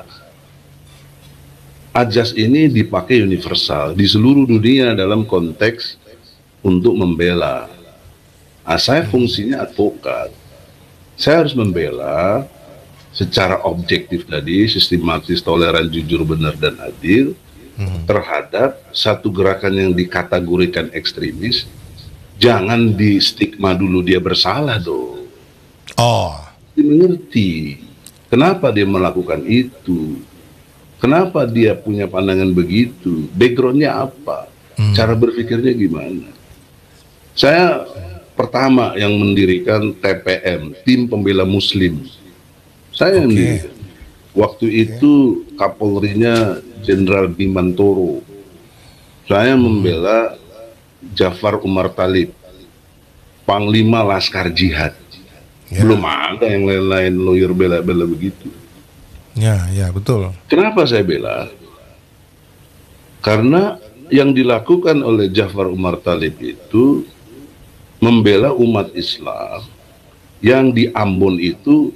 Ajas ini dipakai universal di seluruh dunia dalam konteks untuk membela. Nah, saya fungsinya advokat. Saya harus membela secara objektif tadi, sistematis, toleran, jujur, benar, dan adil hmm. terhadap satu gerakan yang dikategorikan ekstremis. Jangan di stigma dulu dia bersalah dong. Oh. Dimengerti kenapa dia melakukan itu. Kenapa dia punya pandangan begitu? Backgroundnya apa? Hmm. Cara berpikirnya gimana? Saya pertama yang mendirikan T P M, Tim Pembela Muslim. Saya yang okay. mendirikan. Waktu okay. itu Kapolrinya Jenderal Bimantoro. Saya hmm. membela Jafar Umar Talib, Panglima Laskar Jihad. Yeah. Belum ada yang lain-lain lawyer bela-bela begitu. Ya, ya betul. Kenapa saya bela? Karena yang dilakukan oleh Jafar Umar Talib itu membela umat Islam yang di Ambon itu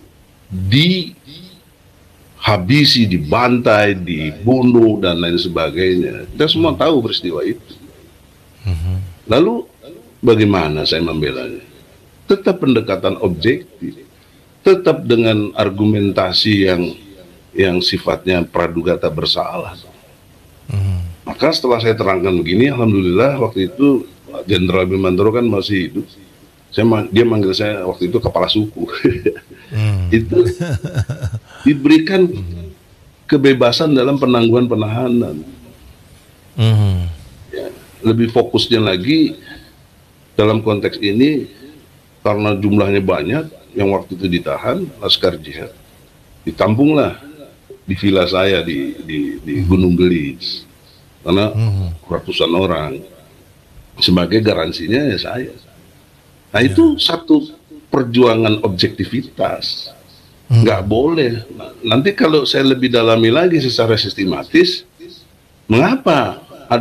dihabisi, dibantai, dibunuh dan lain sebagainya. Kita semua tahu peristiwa itu. Lalu bagaimana saya membelanya? Tetap pendekatan objektif. Tetap dengan argumentasi yang yang sifatnya praduga tak bersalah. Hmm. Maka setelah saya terangkan begini, alhamdulillah waktu itu Jenderal Bimantoro kan masih hidup. Saya dia manggil saya waktu itu kepala suku. Hmm. Itu diberikan kebebasan dalam penangguhan penahanan. Hmm. Ya, lebih fokusnya lagi dalam konteks ini karena jumlahnya banyak. Yang waktu itu ditahan Laskar Jihad, ditampunglah di villa saya di di, di Gunung Gelis karena hmm. ratusan orang, sebagai garansinya ya saya. Nah ya. Itu satu perjuangan objektivitas, hmm. nggak boleh. Nah, nanti kalau saya lebih dalami lagi secara sistematis, mengapa ada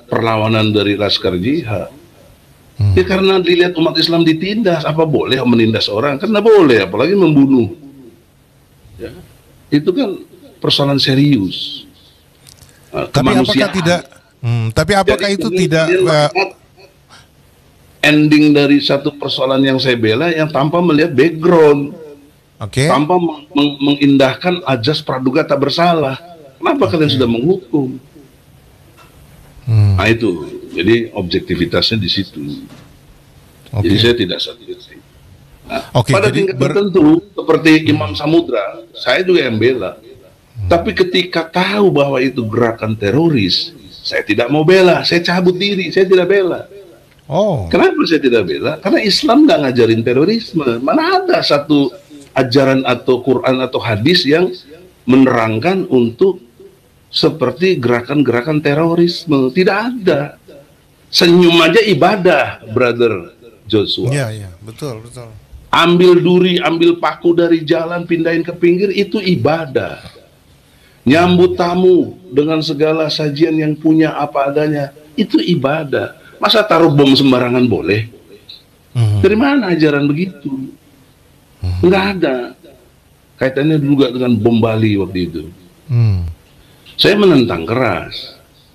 perlawanan dari Laskar Jihad. Hmm. Ya karena dilihat umat Islam ditindas, apa boleh menindas orang? Kan nggak boleh, apalagi membunuh. Ya. Itu kan persoalan serius. Nah, tapi apakah tidak? Hmm, tapi apakah Jadi, itu tidak? Uh, ending dari satu persoalan yang saya bela yang tanpa melihat background, okay. tanpa meng meng mengindahkan ajas praduga tak bersalah. Kenapa okay. kalian sudah menghukum? Hmm. Nah itu. Jadi objektivitasnya di situ. Okay. Jadi saya tidak setuju. Nah, okay, pada tingkat tertentu seperti hmm. Imam Samudra, saya juga yang bela. Hmm. Tapi ketika tahu bahwa itu gerakan teroris, saya tidak mau bela. Saya cabut diri. Saya tidak bela. Oh. Kenapa saya tidak bela? Karena Islam nggak ngajarin terorisme. Mana ada satu ajaran atau Quran atau hadis yang menerangkan untuk seperti gerakan-gerakan terorisme? Tidak ada. Senyum aja ibadah, brother Joshua. Iya, iya, betul, betul. Ambil duri, ambil paku dari jalan, pindahin ke pinggir, itu ibadah. Nyambut tamu dengan segala sajian yang punya apa adanya, itu ibadah. Masa taruh bom sembarangan boleh? Hmm. Dari mana ajaran begitu? Hmm. Nggak ada. Kaitannya juga dengan bom Bali waktu itu. Hmm. Saya menentang keras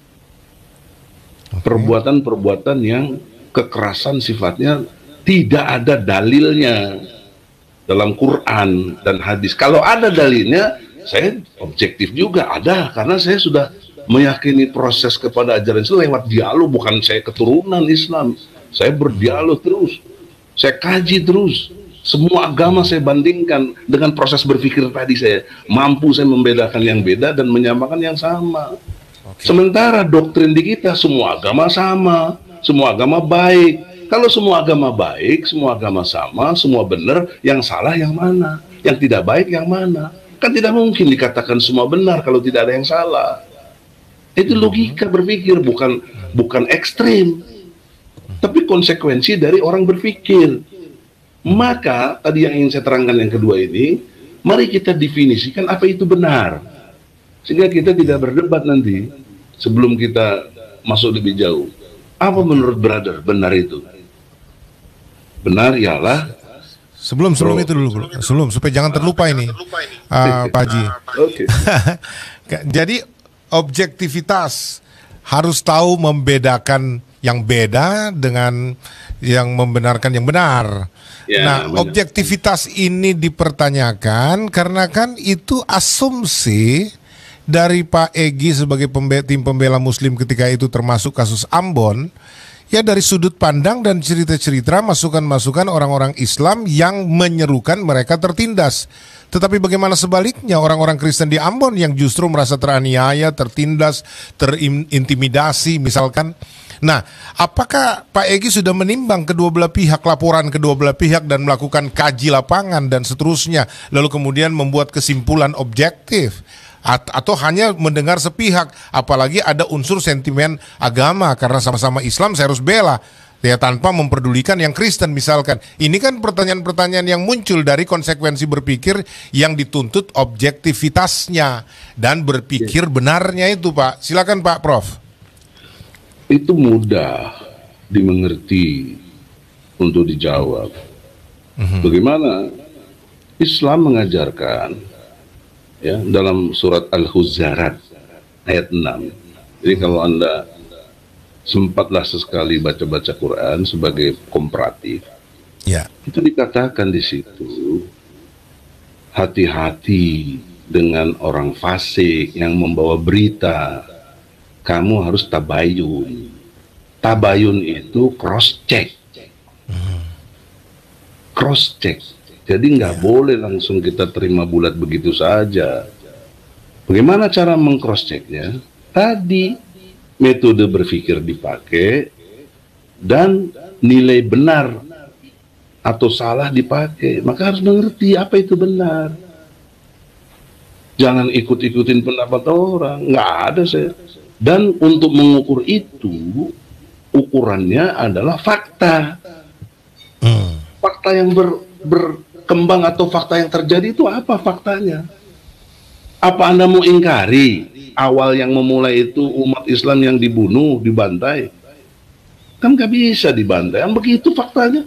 perbuatan-perbuatan yang kekerasan sifatnya tidak ada dalilnya dalam Quran dan hadis. Kalau ada dalilnya, saya objektif juga ada, karena saya sudah meyakini proses kepada ajaran itu lewat dialog, bukan saya keturunan Islam. Saya berdialog terus, saya kaji terus, semua agama saya bandingkan dengan proses berpikir tadi saya. Mampu saya membedakan yang beda dan menyamakan yang sama. Okay. Sementara doktrin di kita semua agama sama, semua agama baik. Kalau semua agama baik, semua agama sama, semua benar, yang salah yang mana? Yang tidak baik yang mana? Kan tidak mungkin dikatakan semua benar kalau tidak ada yang salah. Itu logika berpikir, bukan bukan ekstrim, tapi konsekuensi dari orang berpikir. Maka tadi yang ingin saya terangkan yang kedua ini, mari kita definisikan apa itu benar, sehingga kita tidak berdebat nanti sebelum kita masuk lebih jauh. Apa menurut brother benar itu? Benar ialah sebelum sebelum itu dulu, bro. sebelum supaya jangan terlupa ini, uh, Pak Haji. Oke. Jadi objektivitas harus tahu membedakan yang beda dengan yang membenarkan yang benar. Ya, nah, benar. Objektivitas ini dipertanyakan karena kan itu asumsi dari Pak Egy sebagai pembe tim pembela Muslim ketika itu, termasuk kasus Ambon. Ya, dari sudut pandang dan cerita-cerita masukan-masukan orang-orang Islam yang menyerukan mereka tertindas. Tetapi bagaimana sebaliknya orang-orang Kristen di Ambon yang justru merasa teraniaya, tertindas, terintimidasi misalkan. Nah, apakah Pak Egy sudah menimbang kedua belah pihak, laporan kedua belah pihak dan melakukan kaji lapangan dan seterusnya, lalu kemudian membuat kesimpulan objektif? Atau hanya mendengar sepihak, apalagi ada unsur sentimen agama karena sama-sama Islam saya harus bela, ya, tanpa memperdulikan yang Kristen misalkan. Ini kan pertanyaan-pertanyaan yang muncul dari konsekuensi berpikir yang dituntut objektivitasnya dan berpikir benarnya itu, Pak. Silakan Pak Prof. Itu mudah dimengerti untuk dijawab. Mm-hmm. Bagaimana Islam mengajarkan, ya, dalam surat Al-Huzarat ayat enam. Jadi kalau Anda sempatlah sesekali baca-baca Quran sebagai komparatif, ya, itu dikatakan di situ, hati-hati dengan orang fasik yang membawa berita. Kamu harus tabayun. Tabayun itu cross check. Cross check. Jadi nggak ya. boleh langsung kita terima bulat begitu saja. Bagaimana cara meng-cross checknya? Tadi metode berpikir dipakai dan nilai benar atau salah dipakai. Maka harus mengerti apa itu benar. Jangan ikut-ikutin pendapat orang. Nggak ada saya. Dan untuk mengukur itu, ukurannya adalah fakta. Hmm. Fakta yang ber, berkembang atau fakta yang terjadi itu apa faktanya? Apa Anda mau ingkari awal yang memulai itu umat Islam yang dibunuh, dibantai? Kan nggak bisa dibantai, kan begitu faktanya.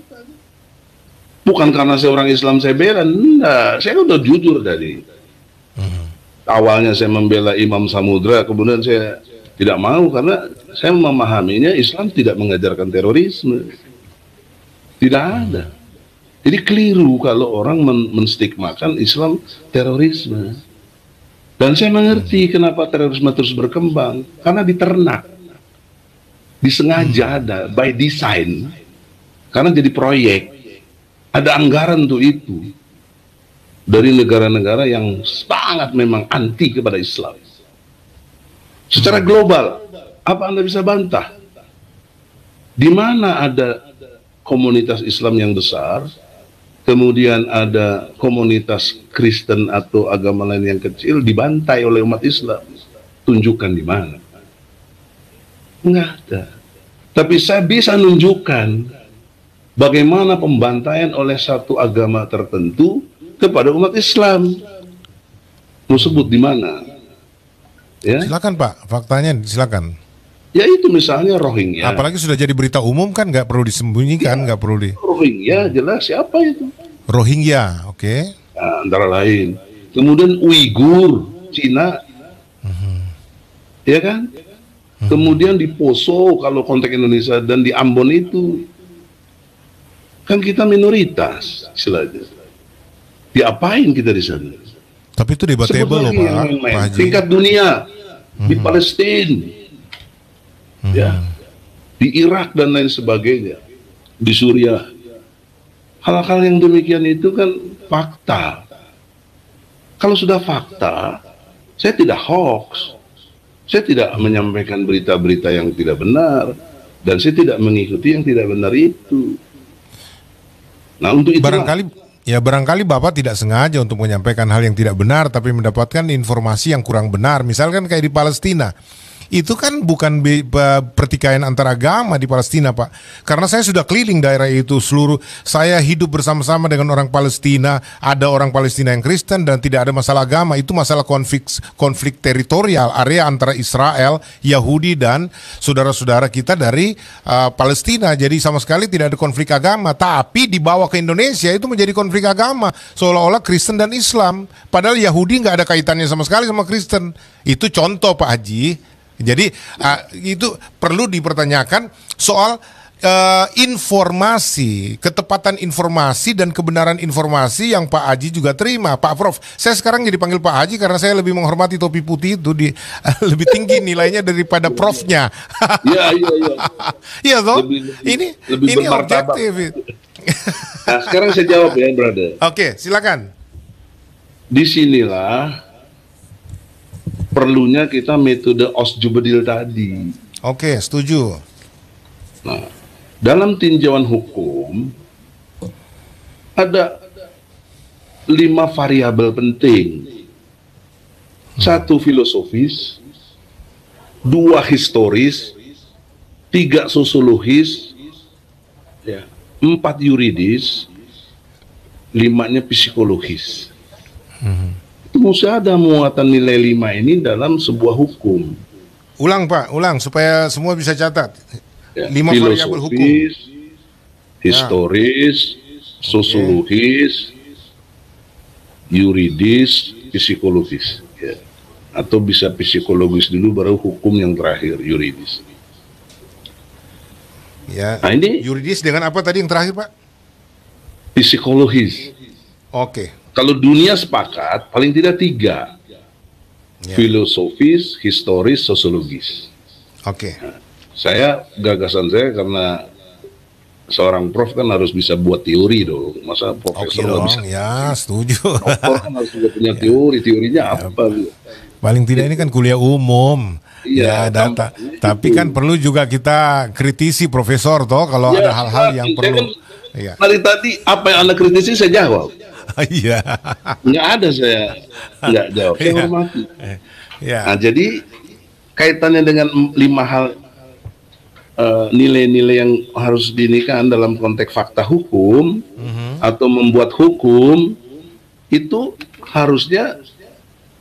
Bukan karena saya orang Islam saya bela, enggak, saya udah jujur tadi. Hmm. Awalnya saya membela Imam Samudra, kemudian saya tidak mau karena saya memahaminya Islam tidak mengajarkan terorisme. Tidak ada. Jadi keliru kalau orang men menstigmakan Islam terorisme. Dan saya mengerti kenapa terorisme terus berkembang, karena diternak. Disengaja ada, by design. Karena jadi proyek. Ada anggaran untuk itu. Dari negara-negara yang sangat memang anti kepada Islam. Secara global, apa Anda bisa bantah? Di mana ada komunitas Islam yang besar, kemudian ada komunitas Kristen atau agama lain yang kecil dibantai oleh umat Islam. Tunjukkan di mana. Enggak ada. Tapi saya bisa nunjukkan bagaimana pembantaian oleh satu agama tertentu kepada umat Islam. Mau sebut di mana? Ya? Silakan Pak, faktanya silakan. Ya itu misalnya Rohingya. Apalagi sudah jadi berita umum kan, nggak perlu disembunyikan, nggak ya, perlu di. Rohingya jelas siapa itu? Rohingya, oke. Okay. Nah, antara lain. Kemudian Uighur, Cina, uh-huh. ya kan? Uh-huh. Kemudian di Poso kalau konteks Indonesia dan di Ambon itu kan kita minoritas, istilahnya. Diapain kita di sana? Tapi itu debatable loh Pak. Pak tingkat dunia uh-huh. di Palestina. Ya, di Irak dan lain sebagainya, di Suriah, hal-hal yang demikian itu kan fakta. Kalau sudah fakta, saya tidak hoax, saya tidak menyampaikan berita-berita yang tidak benar, dan saya tidak mengikuti yang tidak benar itu. Nah untuk itu barangkali, ya barangkali Bapak tidak sengaja untuk menyampaikan hal yang tidak benar, tapi mendapatkan informasi yang kurang benar. Misalkan kayak di Palestina. Itu kan bukan pertikaian antar agama di Palestina Pak. Karena saya sudah keliling daerah itu seluruh. Saya hidup bersama-sama dengan orang Palestina. Ada orang Palestina yang Kristen dan tidak ada masalah agama. Itu masalah konflik, konflik teritorial area antara Israel, Yahudi dan saudara-saudara kita dari uh, Palestina. Jadi sama sekali tidak ada konflik agama. Tapi dibawa ke Indonesia itu menjadi konflik agama. Seolah-olah Kristen dan Islam. Padahal Yahudi nggak ada kaitannya sama sekali sama Kristen. Itu contoh Pak Haji. Jadi uh, itu perlu dipertanyakan soal uh, informasi, ketepatan informasi dan kebenaran informasi yang Pak Haji juga terima. Pak Prof, saya sekarang jadi panggil Pak Haji karena saya lebih menghormati topi putih itu di uh, lebih tinggi nilainya daripada profnya. Iya iya iya. Iya toh? Ini lebih ini objektif. Nah, sekarang saya jawab ya, brother. Oke, silakan. Disinilah perlunya kita metode Osjubedil tadi. Oke, setuju. Nah, dalam tinjauan hukum ada lima variabel penting. Satu filosofis, dua historis, tiga sosiologis, ya, empat yuridis, limanya psikologis. Hmm. Itu mesti ada muatan nilai lima ini dalam sebuah hukum. Ulang Pak, ulang supaya semua bisa catat. Ya, lima variabel hukum. Historis, ya. Sosiologis, okay. Yuridis, psikologis. Ya. Atau bisa psikologis dulu baru hukum yang terakhir, yuridis. Ya. Nah, ini yuridis dengan apa tadi yang terakhir Pak? Psikologis. Oke. Okay. Kalau dunia sepakat, paling tidak tiga. Ya. Filosofis, historis, sosiologis. Oke. Okay. Nah, saya, gagasan saya karena seorang prof kan harus bisa buat teori dong. Masa profesor nggak okay bisa? Ya, setuju. Doktor kan harus juga punya teori. Teorinya ya. Apa? Paling tidak ini kan kuliah umum. Iya, ya, data. Tapi kan perlu juga kita kritisi profesor toh kalau ya, ada hal-hal yang perlu. Kan, ya. Dari tadi apa yang Anda kritisi saya jawab. Iya. Nggak ada saya nggak jawab. Saya hormati. Ya. Nah, jadi kaitannya dengan lima hal nilai-nilai uh, yang harus dinikahkan dalam konteks fakta hukum uh-huh. atau membuat hukum itu harusnya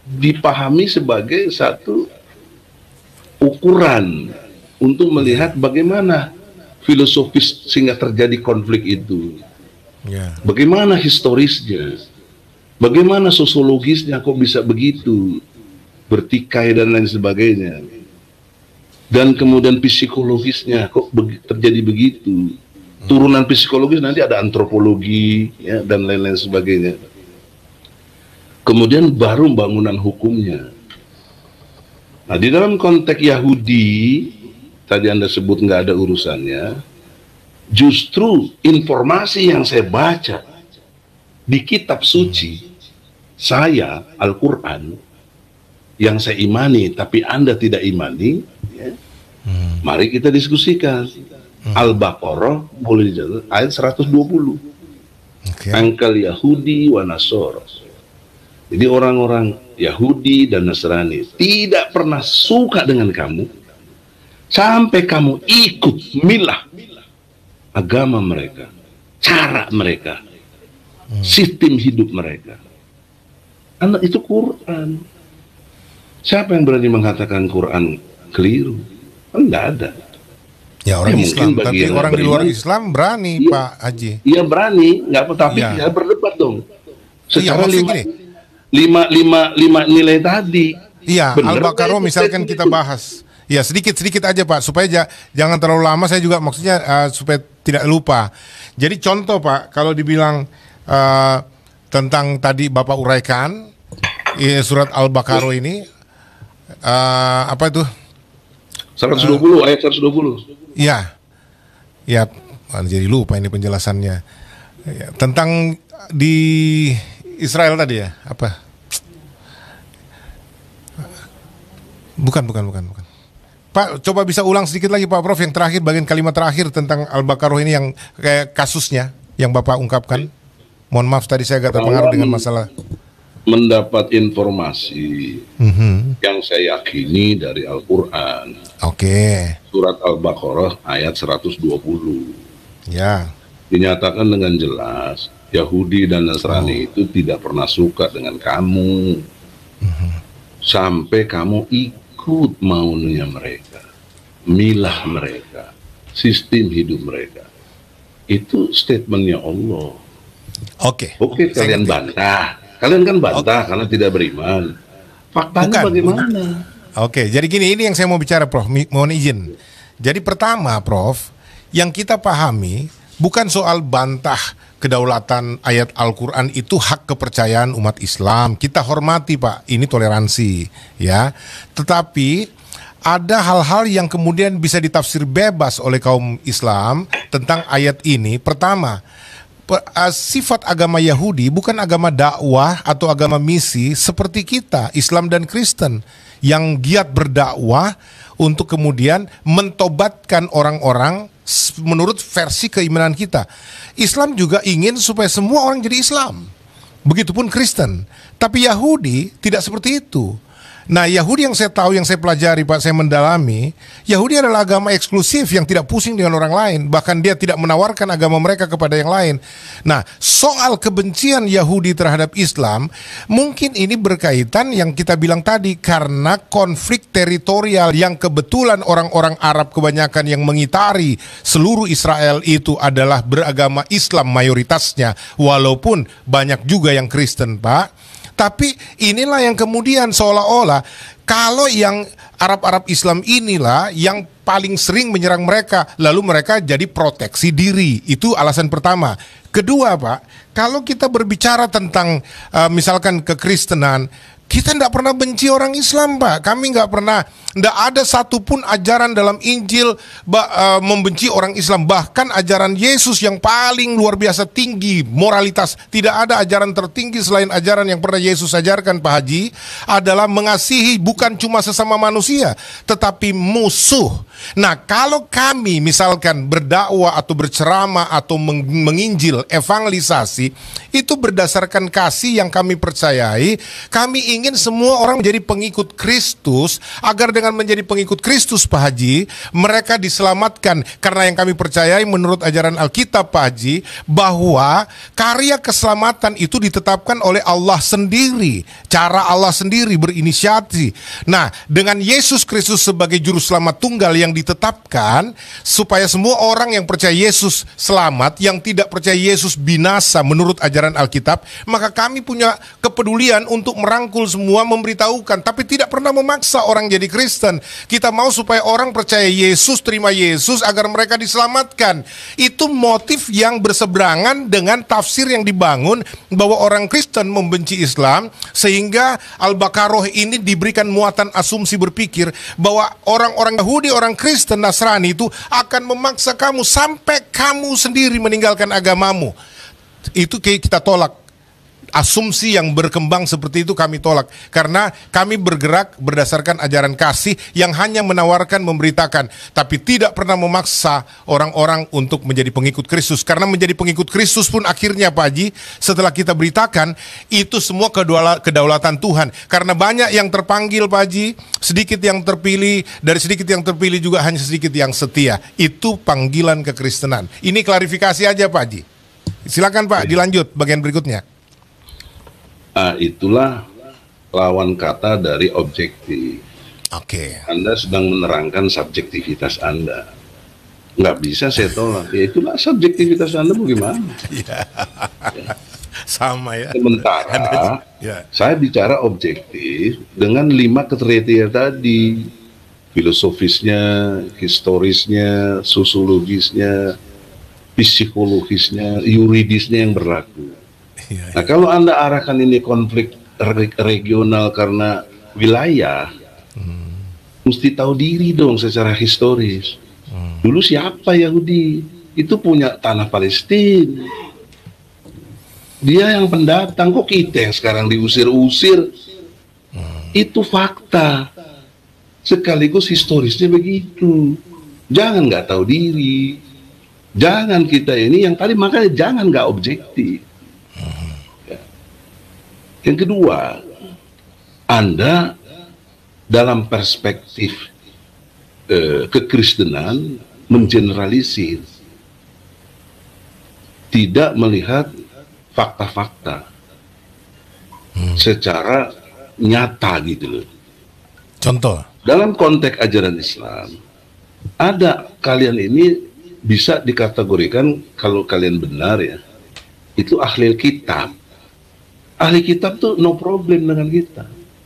dipahami sebagai satu ukuran untuk melihat bagaimana filosofis sehingga terjadi konflik itu. Ya. Bagaimana historisnya, bagaimana sosiologisnya kok bisa begitu, bertikai dan lain sebagainya. Dan kemudian psikologisnya kok be terjadi begitu. Turunan psikologis nanti ada antropologi ya, dan lain-lain sebagainya. Kemudian baru bangunan hukumnya. Nah, di dalam konteks Yahudi, tadi Anda sebut nggak ada urusannya, justru informasi yang saya baca di kitab suci, saya, Al-Quran, yang saya imani, tapi Anda tidak imani, ya, hmm. mari kita diskusikan. Hmm. Al-Baqarah, boleh dicatat, ayat seratus dua puluh. Okay. Angkal Yahudi wa Nasara. Jadi orang-orang Yahudi dan Nasrani tidak pernah suka dengan kamu sampai kamu ikut milah agama mereka, cara mereka, hmm. sistem hidup mereka. Anak itu Quran. Siapa yang berani mengatakan Quran keliru? Kan enggak ada. Ya orang ya, Islam, tapi orang di luar Islam berani, ya, Pak Haji. Iya berani, nggak apa, tapi ya. Kita berdebat dong. Secara ya, lima, lima, lima, lima nilai tadi. Iya, Al-Baqarah misalkan kita bahas. Ya sedikit-sedikit aja Pak, supaya ja, jangan terlalu lama. Saya juga maksudnya uh, supaya tidak lupa. Jadi contoh Pak, kalau dibilang uh, tentang tadi Bapak uraikan ya, surat Al-Baqarah ini uh, apa itu? seratus dua puluh uh, ayat seratus dua puluh. Iya, ya, jadi lupa ini penjelasannya ya, tentang di Israel tadi ya apa? Bukan, bukan, bukan, bukan. Pak, coba bisa ulang sedikit lagi Pak Prof yang terakhir, bagian kalimat terakhir tentang Al-Baqarah ini yang kayak kasusnya yang Bapak ungkapkan. Mohon maaf tadi saya agak terpengaruh dengan masalah. Mendapat informasi mm-hmm. yang saya yakini dari Al-Quran. Oke. Okay. Surat Al-Baqarah ayat seratus dua puluh. Ya. Dinyatakan dengan jelas Yahudi dan Nasrani oh. itu tidak pernah suka dengan kamu mm-hmm. sampai kamu ikut maunya mereka, milah mereka, sistem hidup mereka. Itu statementnya Allah. Oke. Okay. Oke, okay, kalian bantah. Kalian kan bantah okay. karena tidak beriman. Faktanya bagaimana? Oke, okay, jadi gini, ini yang saya mau bicara Prof, mohon izin. Jadi pertama Prof, yang kita pahami bukan soal bantah kedaulatan ayat Al-Quran itu hak kepercayaan umat Islam. Kita hormati Pak, ini toleransi ya. Tetapi ada hal-hal yang kemudian bisa ditafsir bebas oleh kaum Islam tentang ayat ini. Pertama, sifat agama Yahudi bukan agama dakwah atau agama misi seperti kita, Islam dan Kristen, yang giat berdakwah untuk kemudian mentobatkan orang-orang menurut versi keimanan kita. Islam juga ingin supaya semua orang jadi Islam, begitupun Kristen. Tapi Yahudi tidak seperti itu. Nah, Yahudi yang saya tahu, yang saya pelajari Pak, saya mendalami, Yahudi adalah agama eksklusif yang tidak pusing dengan orang lain. Bahkan dia tidak menawarkan agama mereka kepada yang lain. Nah, soal kebencian Yahudi terhadap Islam, mungkin ini berkaitan yang kita bilang tadi, karena konflik teritorial yang kebetulan orang-orang Arab kebanyakan yang mengitari seluruh Israel itu adalah beragama Islam mayoritasnya, walaupun banyak juga yang Kristen Pak. Tapi inilah yang kemudian seolah-olah kalau yang Arab-Arab Islam inilah yang paling sering menyerang mereka, lalu mereka jadi proteksi diri. Itu alasan pertama. Kedua Pak, kalau kita berbicara tentang uh, misalkan kekristenan, kita tidak pernah benci orang Islam Pak. Kami nggak pernah, tidak ada satupun ajaran dalam Injil uh, membenci orang Islam. Bahkan ajaran Yesus yang paling luar biasa tinggi moralitas, tidak ada ajaran tertinggi selain ajaran yang pernah Yesus ajarkan Pak Haji, adalah mengasihi bukan cuma sesama manusia, tetapi musuh. Nah, kalau kami misalkan berdakwah atau berceramah atau meng- menginjil, evangelisasi, itu berdasarkan kasih yang kami percayai. Kami ingin semua orang menjadi pengikut Kristus, agar dengan menjadi pengikut Kristus, Pak Haji, mereka diselamatkan. Karena yang kami percayai menurut ajaran Alkitab, Pak Haji, bahwa karya keselamatan itu ditetapkan oleh Allah sendiri, cara Allah sendiri berinisiasi. Nah, dengan Yesus Kristus sebagai juru selamat tunggal yang ditetapkan supaya semua orang yang percaya Yesus selamat, yang tidak percaya Yesus binasa menurut ajaran Alkitab, maka kami punya kepedulian untuk merangkul semua, memberitahukan, tapi tidak pernah memaksa orang jadi Kristen. Kita mau supaya orang percaya Yesus, terima Yesus agar mereka diselamatkan. Itu motif yang berseberangan dengan tafsir yang dibangun bahwa orang Kristen membenci Islam, sehingga Al-Baqarah ini diberikan muatan asumsi berpikir bahwa orang-orang Yahudi, orang Kristen, Nasrani itu akan memaksa kamu sampai kamu sendiri meninggalkan agamamu. Itu kita tolak. Asumsi yang berkembang seperti itu kami tolak, karena kami bergerak berdasarkan ajaran kasih yang hanya menawarkan, memberitakan, tapi tidak pernah memaksa orang-orang untuk menjadi pengikut Kristus. Karena menjadi pengikut Kristus pun akhirnya, Pak Haji, setelah kita beritakan, itu semua kedaulatan Tuhan. Karena banyak yang terpanggil, Pak Haji, sedikit yang terpilih, dari sedikit yang terpilih juga hanya sedikit yang setia. Itu panggilan kekristenan. Ini klarifikasi aja, Pak Haji. Silakan Pak, dilanjut bagian berikutnya. Nah, itulah lawan kata dari objektif. Oke. Anda sedang menerangkan subjektivitas Anda. Nggak bisa saya tolak. Ya itulah subjektivitas Anda, bagaimana? Ya. Ya. Sama ya. Sementara ya. Saya bicara objektif dengan lima kriteria tadi. Filosofisnya, historisnya, sosiologisnya, psikologisnya, yuridisnya yang berlaku. Nah, kalau Anda arahkan ini konflik re- regional karena wilayah, hmm. mesti tahu diri dong secara historis. Hmm. Dulu siapa Yahudi? Itu punya tanah Palestina. Dia yang pendatang, kok kita yang sekarang diusir-usir? Hmm. Itu fakta. Sekaligus historisnya begitu. Jangan nggak tahu diri. Jangan kita ini yang tadi, makanya jangan nggak objektif. Yang kedua, Anda dalam perspektif eh, kekristenan mengeneralisir, tidak melihat fakta-fakta hmm. secara nyata gitu loh. Contoh? Dalam konteks ajaran Islam, ada kalian ini bisa dikategorikan, kalau kalian benar ya, itu ahli kitab. Ahli kitab tuh no problem dengan kita,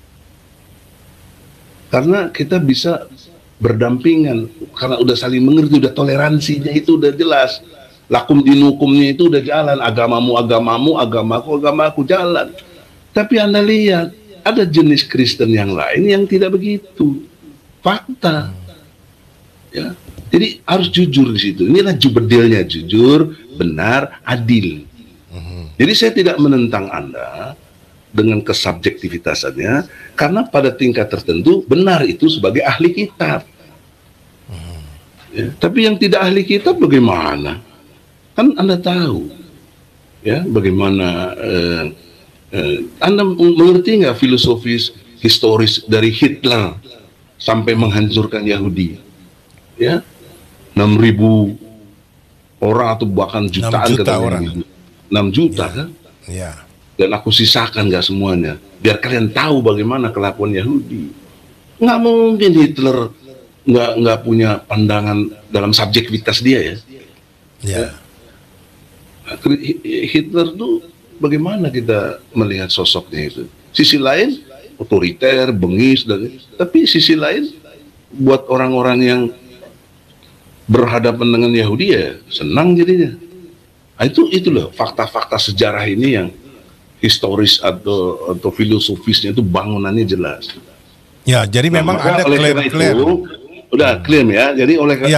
karena kita bisa berdampingan, karena udah saling mengerti, udah toleransinya itu udah jelas, lakum dinukumnya itu udah jalan, agamamu agamamu, agamaku agamaku jalan. Tapi Anda lihat ada jenis Kristen yang lain yang tidak begitu, fakta, ya. Jadi harus jujur di situ. Inilah jubedilnya, jujur, benar, adil. Jadi saya tidak menentang Anda dengan kesubjektivitasannya, karena pada tingkat tertentu benar itu sebagai ahli kitab. Hmm. Ya, tapi yang tidak ahli kitab bagaimana? Kan Anda tahu, ya bagaimana eh, eh, Anda mengerti nggak filosofis historis dari Hitler sampai menghancurkan Yahudi? Ya, enam ribu orang atau bahkan jutaan juta orang. enam juta ya. kan? Ya. Dan aku sisakan nggak semuanya, biar kalian tahu bagaimana kelakuan Yahudi. Nggak mungkin Hitler nggak nggak punya pandangan dalam subjektivitas dia ya. Ya. ya. Hitler tuh bagaimana kita melihat sosoknya itu? Sisi lain otoriter, bengis, dan tapi sisi lain buat orang-orang yang berhadapan dengan Yahudi ya senang jadinya. Nah, itu itu loh fakta-fakta sejarah ini yang historis atau atau filosofisnya itu bangunannya jelas. Ya, jadi Nah, memang ada klaim-klaim. itu udah klaim ya. Jadi oleh ya.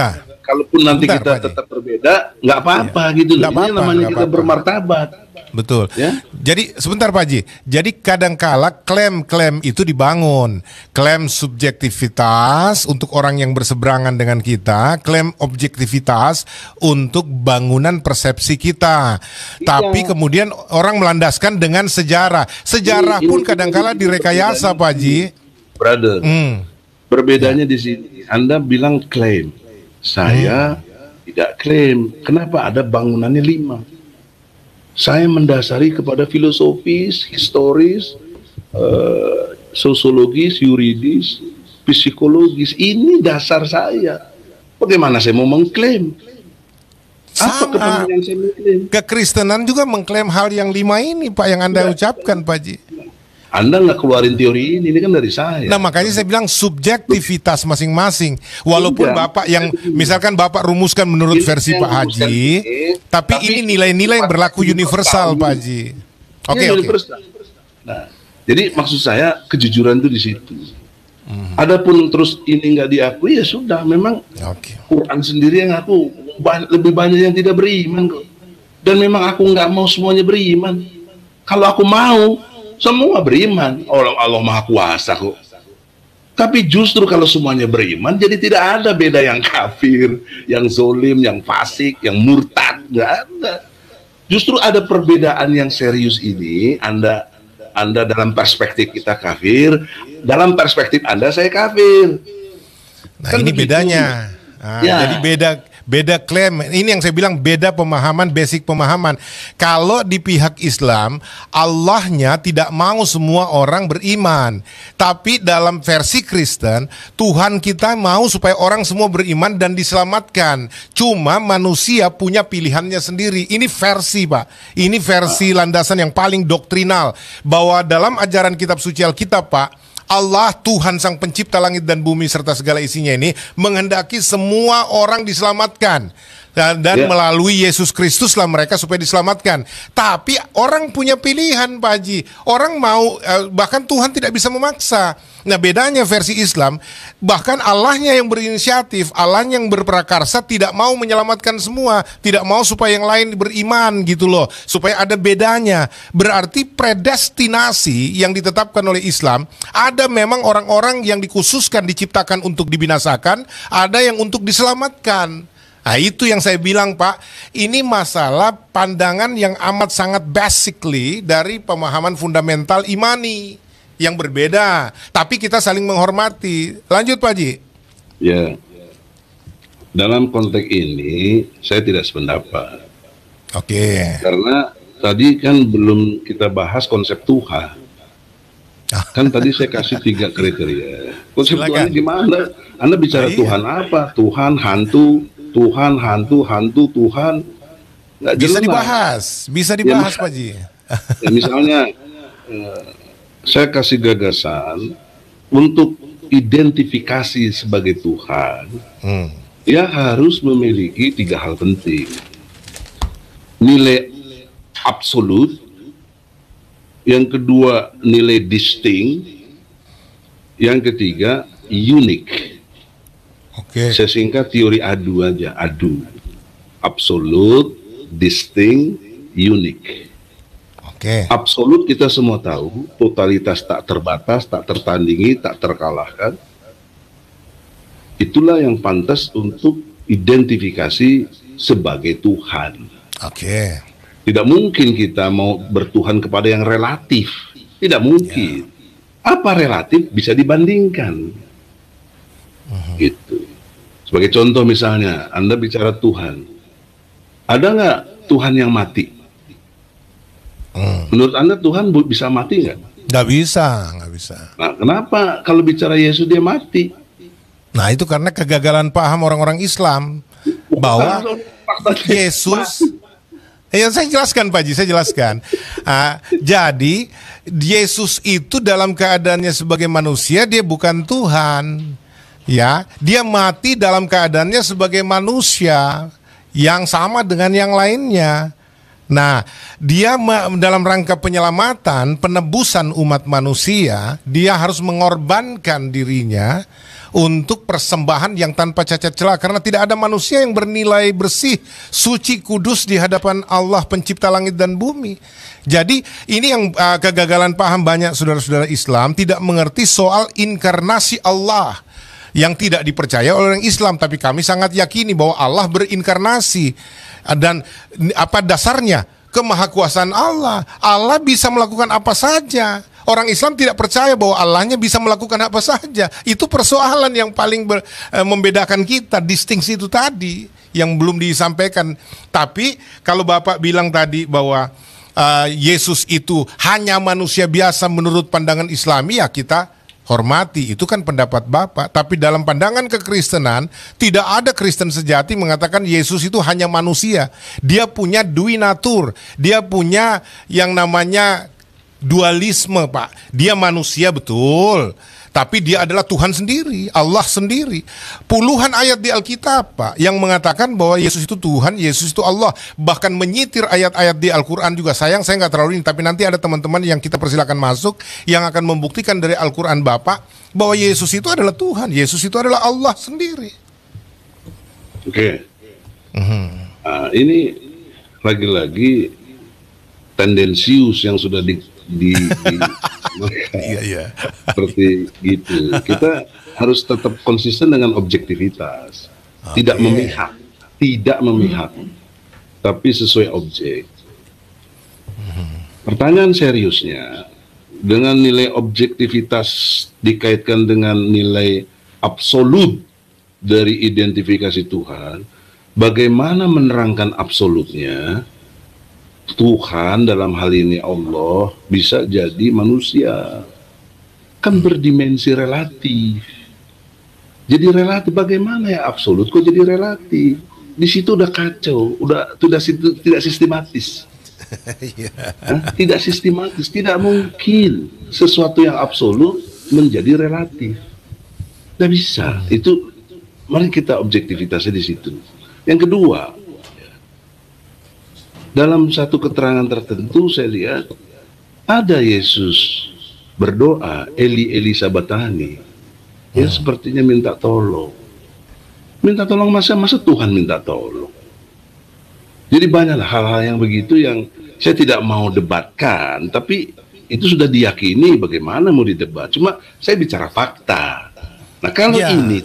kalaupun nanti Bentar, kita Pak Haji. tetap berbeda, nggak apa-apa Ya. gitu loh. Nggak Ini apa-apa, namanya nggak kita apa-apa. bermartabat. Betul. Ya. Jadi sebentar Pak Haji. Jadi kadangkala klaim-klaim itu dibangun. Klaim subjektivitas untuk orang yang berseberangan dengan kita, klaim objektivitas untuk bangunan persepsi kita. Tapi kemudian orang melandaskan dengan sejarah. Sejarah Ini- pun ini- kadangkala ini direkayasa Pak Haji. Brother, Hmm. berbedanya di sini. Anda bilang klaim, saya tidak klaim. Kenapa? Ada bangunannya lima. Saya mendasari kepada filosofis, historis, eh, sosiologis, yuridis, psikologis. Ini dasar saya. Bagaimana saya mau mengklaim? Apa Sama. kepentingan saya mengklaim? Kekristenan juga mengklaim hal yang lima ini Pak yang Anda ucapkan Pak Haji. Anda nggak keluarin teori ini, ini kan dari saya. Nah makanya saya bilang subjektivitas masing-masing. Walaupun Enggak. Bapak yang misalkan Bapak rumuskan menurut Ini versi yang Pak rumuskan Haji, ini, tapi, tapi ini nilai-nilai yang berlaku universal Pak Haji. Oke Ini oke. universal. Nah, jadi maksud saya kejujuran itu di situ. Adapun terus ini nggak diakui ya sudah, memang Oke. Quran sendiri yang aku ba- lebih banyak yang tidak beriman kok. Dan memang aku nggak mau semuanya beriman. Kalau aku mau, semua beriman. Allah, Allah Maha Kuasa kok. Tapi justru kalau semuanya beriman, jadi tidak ada beda yang kafir, yang zolim, yang fasik, yang murtad, nggak ada. Justru ada perbedaan yang serius ini. Anda, Anda dalam perspektif kita kafir, dalam perspektif Anda saya kafir. Nah Kan ini begitu. bedanya. Nah, Ya. Jadi beda beda klaim. Ini yang saya bilang beda pemahaman, basic pemahaman. Kalau di pihak Islam, Allahnya tidak mau semua orang beriman. Tapi dalam versi Kristen, Tuhan kita mau supaya orang semua beriman dan diselamatkan. Cuma manusia punya pilihannya sendiri. Ini versi Pak. Ini versi landasan yang paling doktrinal. Bahwa dalam ajaran kitab suci Alkitab Pak, Allah Tuhan Sang Pencipta langit dan bumi serta segala isinya ini menghendaki semua orang diselamatkan. Dan, dan Ya. melalui Yesus Kristus lah mereka supaya diselamatkan. Tapi orang punya pilihan Pak Haji. Orang mau, eh, bahkan Tuhan tidak bisa memaksa. Nah bedanya versi Islam, bahkan Allahnya yang berinisiatif, Allah yang berprakarsa tidak mau menyelamatkan semua, tidak mau supaya yang lain beriman gitu loh, supaya ada bedanya. Berarti predestinasi yang ditetapkan oleh Islam, ada memang orang-orang yang dikhususkan diciptakan untuk dibinasakan, ada yang untuk diselamatkan. Nah itu yang saya bilang Pak, ini masalah pandangan yang amat sangat basically dari pemahaman fundamental imani yang berbeda, tapi kita saling menghormati. Lanjut Pak Haji. Ya, dalam konteks ini saya tidak sependapat. Oke. Karena tadi kan belum kita bahas konsep Tuhan. Kan tadi saya kasih tiga kriteria. Konsep Silakan. Tuhan gimana? Anda bicara Nah, iya. Tuhan apa? Tuhan hantu, Tuhan hantu, hantu Tuhan. Nggak Bisa jelas. dibahas, bisa dibahas Ya, Pak Haji. Ya, misalnya eh, saya kasih gagasan untuk identifikasi sebagai Tuhan, Hmm. dia harus memiliki tiga hal penting. Nilai absolut, yang kedua nilai distinct, yang ketiga unik. Oke. Saya singkat teori adu aja, adu. Absolut, distinct, unik. Oke. Absolut kita semua tahu, totalitas tak terbatas, tak tertandingi, tak terkalahkan. Itulah yang pantas untuk identifikasi sebagai Tuhan. Oke. Tidak mungkin kita mau bertuhan kepada yang relatif. Tidak mungkin. Apa relatif bisa dibandingkan? Gitu. Sebagai contoh misalnya, Anda bicara Tuhan. Ada nggak Tuhan yang mati? Menurut Anda Tuhan bu- bisa mati nggak? Nggak bisa, nggak bisa. Nah, kenapa kalau bicara Yesus dia mati? Nah itu karena kegagalan paham orang-orang Islam bahwa Yesus, ya saya jelaskan Pak Haji, saya jelaskan. Ah, jadi Yesus itu dalam keadaannya sebagai manusia dia bukan Tuhan, ya. Dia mati dalam keadaannya sebagai manusia yang sama dengan yang lainnya. Nah, dia ma- dalam rangka penyelamatan, penebusan umat manusia, dia harus mengorbankan dirinya untuk persembahan yang tanpa cacat celah, karena tidak ada manusia yang bernilai bersih, suci, kudus di hadapan Allah pencipta langit dan bumi. Jadi ini yang uh, kegagalan paham banyak saudara-saudara Islam, tidak mengerti soal inkarnasi Allah yang tidak dipercaya oleh orang Islam, tapi kami sangat yakini bahwa Allah berinkarnasi. Dan apa dasarnya? Kemahakuasaan Allah. Allah bisa melakukan apa saja. Orang Islam tidak percaya bahwa Allahnya bisa melakukan apa saja. Itu persoalan yang paling ber, eh, membedakan kita, distingsi itu tadi yang belum disampaikan. Tapi kalau Bapak bilang tadi bahwa uh, Yesus itu hanya manusia biasa menurut pandangan Islami, ya kita hormati, itu kan pendapat Bapak. Tapi dalam pandangan kekristenan, tidak ada Kristen sejati mengatakan Yesus itu hanya manusia. Dia punya dui natur, dia punya yang namanya dualisme, Pak. Dia manusia betul, tapi dia adalah Tuhan sendiri, Allah sendiri. Puluhan ayat di Alkitab, Pak, yang mengatakan bahwa Yesus itu Tuhan, Yesus itu Allah. Bahkan menyitir ayat-ayat di Al-Quran juga. Sayang saya nggak terlalu ini, tapi nanti ada teman-teman yang kita persilakan masuk yang akan membuktikan dari Al-Quran Bapak bahwa Yesus itu adalah Tuhan, Yesus itu adalah Allah sendiri. Oke. Okay. Mm-hmm. Nah, ini lagi-lagi tendensius yang sudah di di, di iya, iya. seperti gitu. Kita harus tetap konsisten dengan objektivitas, okay. tidak memihak, tidak memihak, tapi sesuai objek. Pertanyaan seriusnya, dengan nilai objektivitas dikaitkan dengan nilai absolut dari identifikasi Tuhan, bagaimana menerangkan absolutnya? Tuhan dalam hal ini Allah bisa jadi manusia, kan berdimensi relatif. Jadi relatif, bagaimana ya absolut kok jadi relatif? Di situ udah kacau, udah tidak tidak sistematis. Hah? Tidak sistematis, tidak mungkin sesuatu yang absolut menjadi relatif. Tidak bisa. Itu mari kita objektivitasnya di situ. Yang kedua, dalam satu keterangan tertentu saya lihat ada Yesus berdoa, Eli Eli Sabatani. Ya sepertinya minta tolong. Minta tolong masa masa Tuhan minta tolong. Jadi banyaklah hal-hal yang begitu yang saya tidak mau debatkan, tapi itu sudah diyakini, bagaimana mau didebat. Cuma saya bicara fakta. Nah kalau ya. ini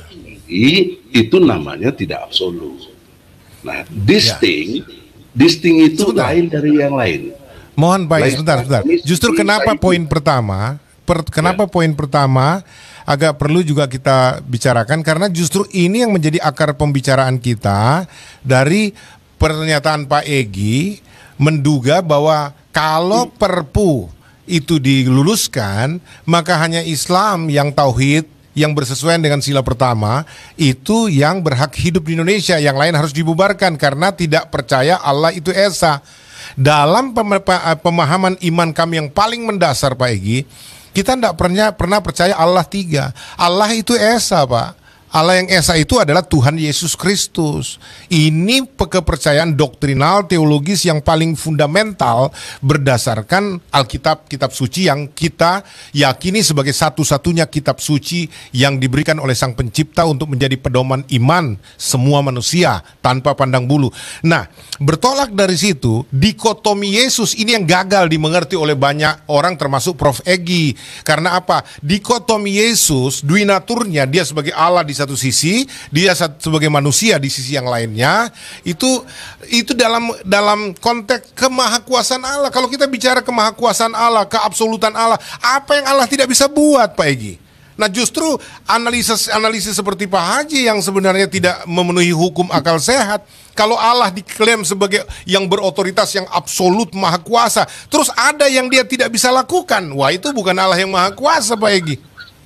itu namanya tidak absolut. Nah distinct ya. Disting itu sebentar. Lain dari yang lain. Mohon Pak, sebentar, sebentar. Justru kenapa poin pertama, per, kenapa ya. poin pertama agak perlu juga kita bicarakan, karena justru ini yang menjadi akar pembicaraan kita dari pernyataan Pak Egy menduga bahwa kalau Perpu itu diluluskan, maka hanya Islam yang tauhid, yang bersesuaian dengan sila pertama, itu yang berhak hidup di Indonesia. Yang lain harus dibubarkan karena tidak percaya Allah itu Esa. Dalam pemahaman iman kami yang paling mendasar, Pak Egy, kita tidak pernah pernah percaya Allah tiga. Allah itu Esa, Pak. Allah yang Esa itu adalah Tuhan Yesus Kristus. Ini kepercayaan doktrinal teologis yang paling fundamental berdasarkan Alkitab, kitab suci yang kita yakini sebagai satu-satunya kitab suci yang diberikan oleh Sang Pencipta untuk menjadi pedoman iman semua manusia tanpa pandang bulu. Nah, bertolak dari situ, dikotomi Yesus ini yang gagal dimengerti oleh banyak orang termasuk Prof Egy. Karena apa? Dikotomi Yesus, dui naturnya, dia sebagai Allah di satu sisi, dia sebagai manusia di sisi yang lainnya, itu itu dalam dalam konteks kemahakuasaan Allah. Kalau kita bicara kemahakuasaan Allah, keabsolutan Allah, apa yang Allah tidak bisa buat, Pak Egy? Nah justru analisis analisis seperti Pak Haji yang sebenarnya tidak memenuhi hukum akal sehat. Kalau Allah diklaim sebagai yang berotoritas, yang absolut maha kuasa, terus ada yang dia tidak bisa lakukan, wah itu bukan Allah yang maha kuasa, Pak Egy.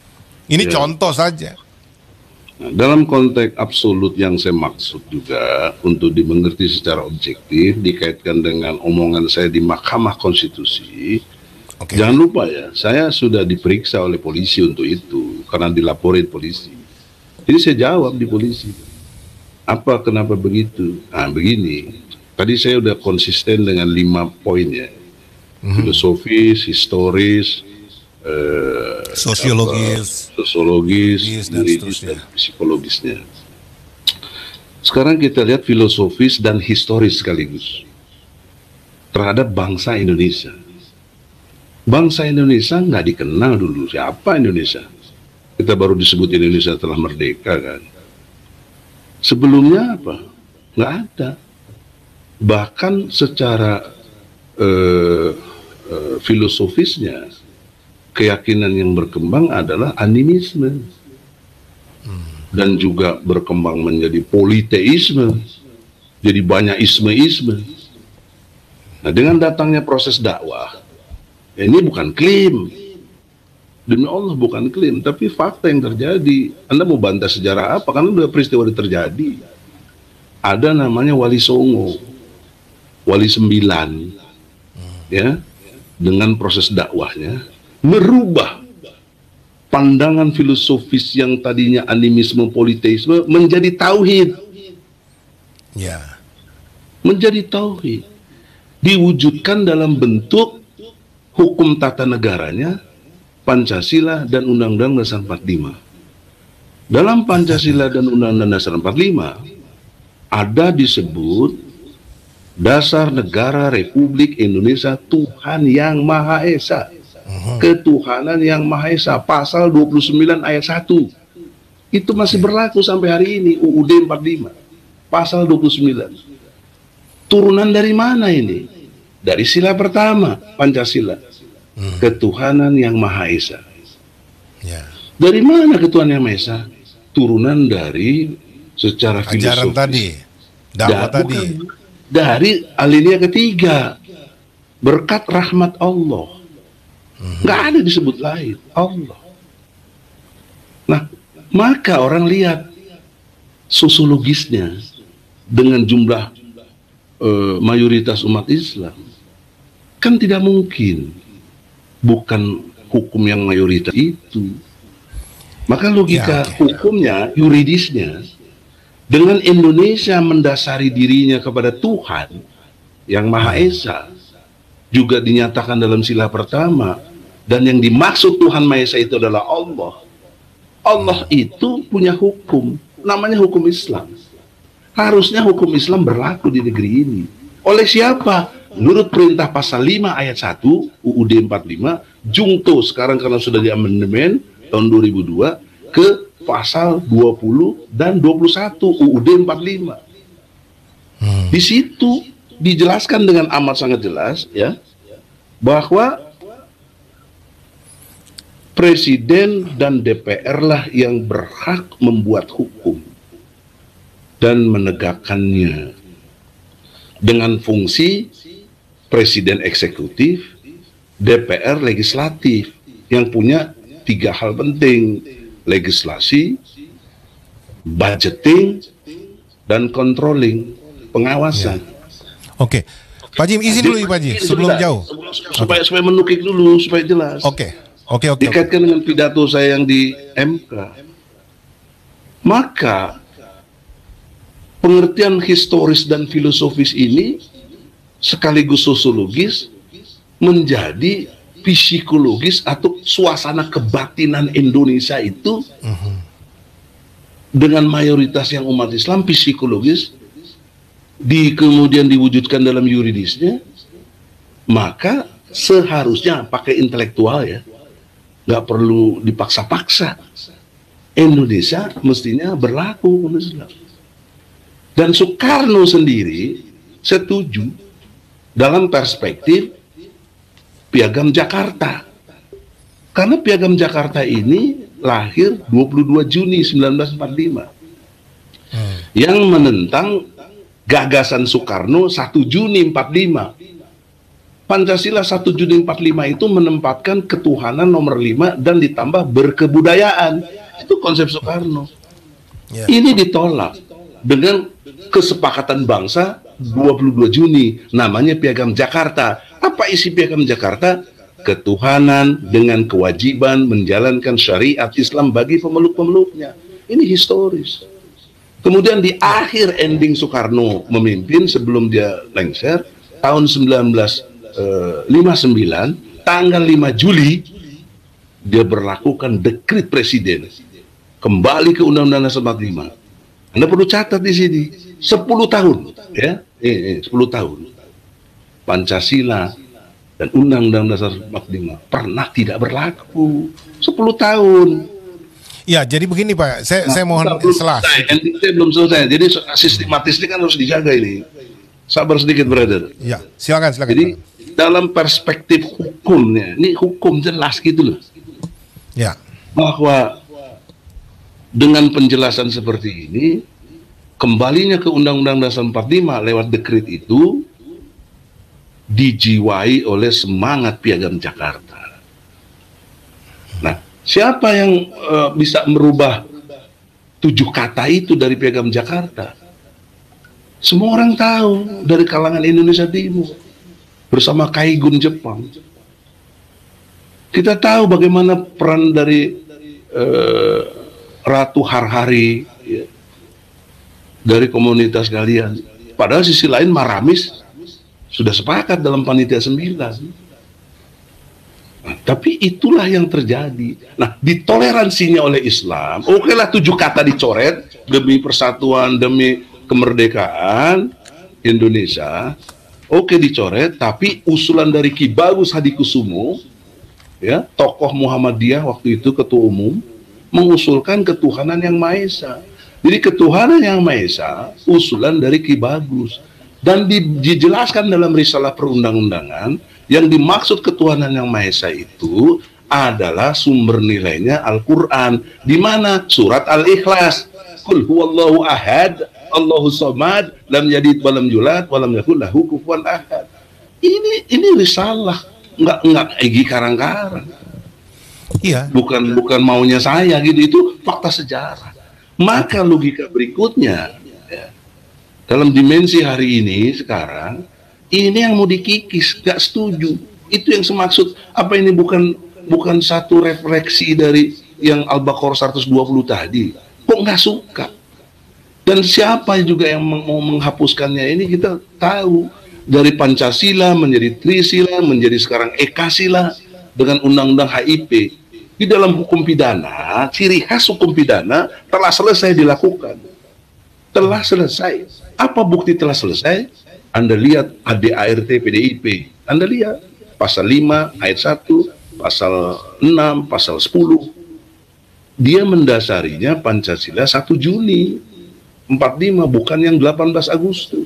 Ini ya. Contoh saja. Nah, dalam konteks absolut yang saya maksud juga untuk dimengerti secara objektif, dikaitkan dengan omongan saya di Mahkamah Konstitusi. Okay. Jangan lupa ya, saya sudah diperiksa oleh polisi untuk itu karena dilaporin polisi. Jadi saya jawab di polisi, apa kenapa begitu? Nah begini, tadi saya udah konsisten dengan lima poin ya, mm-hmm. filosofis, historis, eh, Sosiologis, apa, sosiologis, Yuridis, dan yuridis seterusnya. dan psikologisnya. Sekarang kita lihat filosofis dan historis sekaligus terhadap bangsa Indonesia. Bangsa Indonesia nggak dikenal dulu siapa Indonesia. Kita baru disebut Indonesia telah merdeka kan. Sebelumnya apa? Nggak ada. Bahkan secara eh, eh, filosofisnya, keyakinan yang berkembang adalah animisme. Dan juga berkembang menjadi politeisme. Jadi banyak isme-isme. Nah, dengan datangnya proses dakwah, ini bukan klaim. Demi Allah bukan klaim, tapi fakta yang terjadi. Anda mau bantah sejarah apa? Karena udah peristiwa yang terjadi. Ada namanya Wali Songo, Wali Sembilan, ya, dengan proses dakwahnya merubah pandangan filosofis yang tadinya animisme, politeisme menjadi tauhid, ya, menjadi tauhid, diwujudkan dalam bentuk hukum tata negaranya, Pancasila dan Undang-Undang Dasar empat puluh lima. Dalam Pancasila dan Undang-Undang Dasar empat puluh lima ada disebut Dasar Negara Republik Indonesia Tuhan Yang Maha Esa. Ketuhanan Yang Maha Esa, pasal dua puluh sembilan ayat satu. Itu masih berlaku sampai hari ini, U U D empat puluh lima. Pasal dua puluh sembilan. Turunan dari mana ini? Dari sila pertama, Pancasila. Ketuhanan Yang Maha Esa. ya. Dari mana ketuhanan Yang Maha Esa? Turunan dari secara Ajaran filosofis. tadi, dakwah Da- tadi. bukan. Dari alinea ketiga, berkat rahmat Allah. Nggak ada disebut lain, Allah. Nah, maka orang lihat sosiologisnya dengan jumlah eh, mayoritas umat Islam, kan tidak mungkin bukan hukum yang mayoritas itu. Maka logika Ya, oke. hukumnya, yuridisnya, dengan Indonesia mendasari dirinya kepada Tuhan yang Maha Esa, juga dinyatakan dalam sila pertama, dan yang dimaksud Tuhan Maha Esa itu adalah Allah. Allah itu punya hukum, namanya hukum Islam. Harusnya hukum Islam berlaku di negeri ini. Oleh siapa? Menurut perintah pasal lima ayat satu U U D empat puluh lima, jungto sekarang karena sudah diamandemen tahun dua ribu dua ke pasal dua puluh dan dua puluh satu U U D empat puluh lima. Di situ dijelaskan dengan amat sangat jelas ya bahwa Presiden dan D P R lah yang berhak membuat hukum dan menegakkannya dengan fungsi Presiden eksekutif, D P R legislatif yang punya tiga hal penting: legislasi, budgeting, dan controlling, pengawasan. Oke, Pak Jim izin dulu Pak Jim sebelum Sebentar. jauh. Supaya supaya menukik dulu supaya jelas. Oke, oke, oke. oke. Dikaitkan dengan pidato saya yang di M K. Maka pengertian historis dan filosofis ini sekaligus sosiologis menjadi psikologis atau suasana kebatinan Indonesia itu dengan mayoritas yang umat Islam psikologis di kemudian diwujudkan dalam yuridisnya, maka seharusnya pakai intelektual ya, nggak perlu dipaksa-paksa. Indonesia mestinya berlaku Islam. Dan Soekarno sendiri setuju dalam perspektif Piagam Jakarta. Karena Piagam Jakarta ini lahir dua puluh dua Juni seribu sembilan ratus empat puluh lima. Hmm. Yang menentang gagasan Soekarno satu Juni empat puluh lima. Pancasila satu Juni empat puluh lima itu menempatkan ketuhanan nomor lima dan ditambah berkebudayaan. Itu konsep Soekarno. Yeah. Ini ditolak dengan kesepakatan bangsa dua puluh dua Juni, namanya Piagam Jakarta. Apa isi Piagam Jakarta? Ketuhanan dengan kewajiban menjalankan syariat Islam bagi pemeluk-pemeluknya. Ini historis. Kemudian di akhir ending Soekarno memimpin sebelum dia lengser, tahun seribu sembilan ratus lima puluh sembilan, tanggal lima Juli, dia berlakukan dekret presiden kembali ke Undang-Undang Dasar empat puluh lima. Anda perlu catat di sini sepuluh tahun, ya, eh, eh, sepuluh tahun Pancasila dan Undang-Undang Dasar empat puluh lima pernah tidak berlaku sepuluh tahun. Ya, jadi begini Pak, saya Nah, saya mohon belum selas. selesai, ending saya belum selesai. Jadi sistematis ini kan harus dijaga ini. Sabar sedikit, brother. Ya, silakan silakan. Jadi Pak. dalam perspektif hukumnya, ini hukum jelas gitu loh, Ya. bahwa dengan penjelasan seperti ini, kembalinya ke Undang-Undang Dasar empat puluh lima lewat dekret itu dijiwai oleh semangat Piagam Jakarta. Nah, siapa yang uh, bisa merubah tujuh kata itu dari Piagam Jakarta? Semua orang tahu dari kalangan Indonesia Timur bersama Kaigun Jepang. Kita tahu bagaimana peran dari uh, Ratu Harhari, ya, dari komunitas kalian. Padahal sisi lain Maramis sudah sepakat dalam panitia sembilan. Nah, tapi itulah yang terjadi. Nah, ditoleransinya oleh Islam, oke lah tujuh kata dicoret demi persatuan, demi kemerdekaan Indonesia, oke dicoret, tapi usulan dari Ki Bagus Hadikusumo, ya, tokoh Muhammadiyah waktu itu ketua umum, mengusulkan ketuhanan yang Maha Esa. Jadi ketuhanan yang Maha Esa usulan dari Ki Bagus, dan di- dijelaskan dalam risalah perundang-undangan yang dimaksud ketuhanan yang Maha Esa itu adalah sumber nilainya Al-Quran, di mana surat Al-Ikhlas, Qul huwallahu ahad, Allahu somad, lam yalid walam yulad walam yakul lahu kufuwan ahad. Ini ini risalah, nggak nggak egi karang-karang. Iya. Bukan bukan maunya saya gitu, itu fakta sejarah. Maka logika berikutnya, ya, dalam dimensi hari ini sekarang, ini yang mau dikikis, nggak setuju. Itu yang semaksud, apa ini bukan bukan satu refleksi dari yang Al-Baqarah seratus dua puluh tadi? Kok nggak suka? Dan siapa juga yang mau menghapuskannya ini kita tahu. Dari Pancasila menjadi Trisila, menjadi sekarang Ekasila dengan Undang-Undang H I P. Di dalam hukum pidana, ciri khas hukum pidana telah selesai dilakukan. Telah selesai. Apa bukti telah selesai? Anda lihat A D A R T P D I P. Anda lihat pasal lima ayat satu, pasal enam, pasal sepuluh. Dia mendasarinya Pancasila satu Juni empat puluh lima, bukan yang delapan belas Agustus.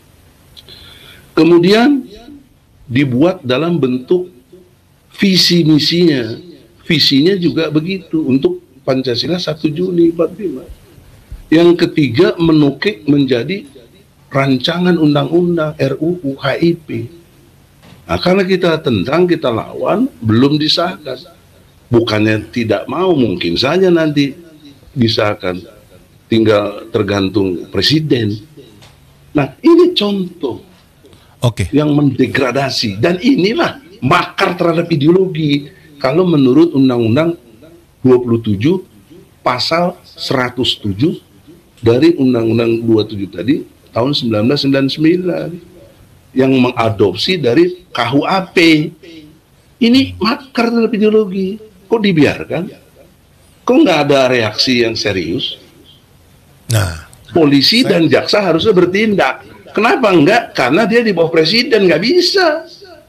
Kemudian dibuat dalam bentuk visi misinya. Visinya juga begitu untuk Pancasila satu Juni empat puluh lima. Yang ketiga menukik menjadi rancangan undang-undang R U U H I P. Nah, karena kita tentang, kita lawan, belum disahkan. Bukannya tidak mau, mungkin saja nanti disahkan. Tinggal tergantung presiden. Nah, ini contoh Oke. yang mendegradasi. Dan inilah makar terhadap ideologi. Kalau menurut Undang-Undang dua puluh tujuh pasal seratus tujuh dari Undang-Undang dua puluh tujuh tadi tahun seribu sembilan ratus sembilan puluh sembilan yang mengadopsi dari K U H P. Ini makar terhadap ideologi. Kok dibiarkan? Kok nggak ada reaksi yang serius? Nah, Polisi Saya- dan jaksa harusnya bertindak. Kenapa enggak? Karena dia di bawah presiden, nggak bisa.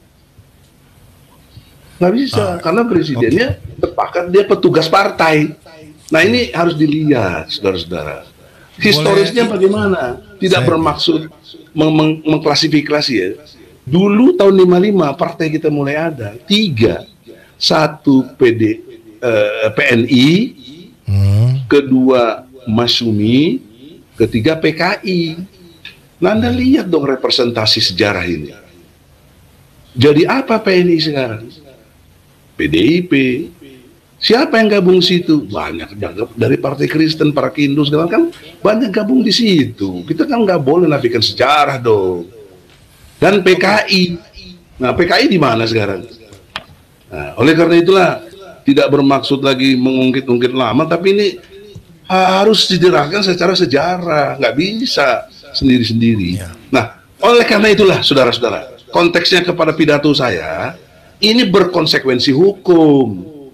Nggak bisa, Ah, karena presidennya sepakat dia petugas partai. Nah, ini harus dilihat, saudara-saudara. Historisnya bagaimana? Tidak Saya- bermaksud meng- meng- mengklasifikasi ya. Dulu tahun lima puluh lima partai kita mulai ada tiga, satu P D eh, P N I, hmm, kedua Masyumi, ketiga P K I. Nah, Anda lihat dong representasi sejarah ini. Jadi apa P N I sekarang? P D I P. Siapa yang gabung situ? Banyak dari Partai Kristen, para Kindu segala kan banyak gabung di situ. Kita kan nggak boleh nafikan sejarah dong. Dan P K I. Nah, P K I di mana sekarang? Nah, oleh karena itulah tidak bermaksud lagi mengungkit-ungkit lama, tapi ini harus dijelaskan secara sejarah, nggak bisa sendiri-sendiri. Ya. Nah, oleh karena itulah, saudara-saudara, konteksnya kepada pidato saya, ini berkonsekuensi hukum.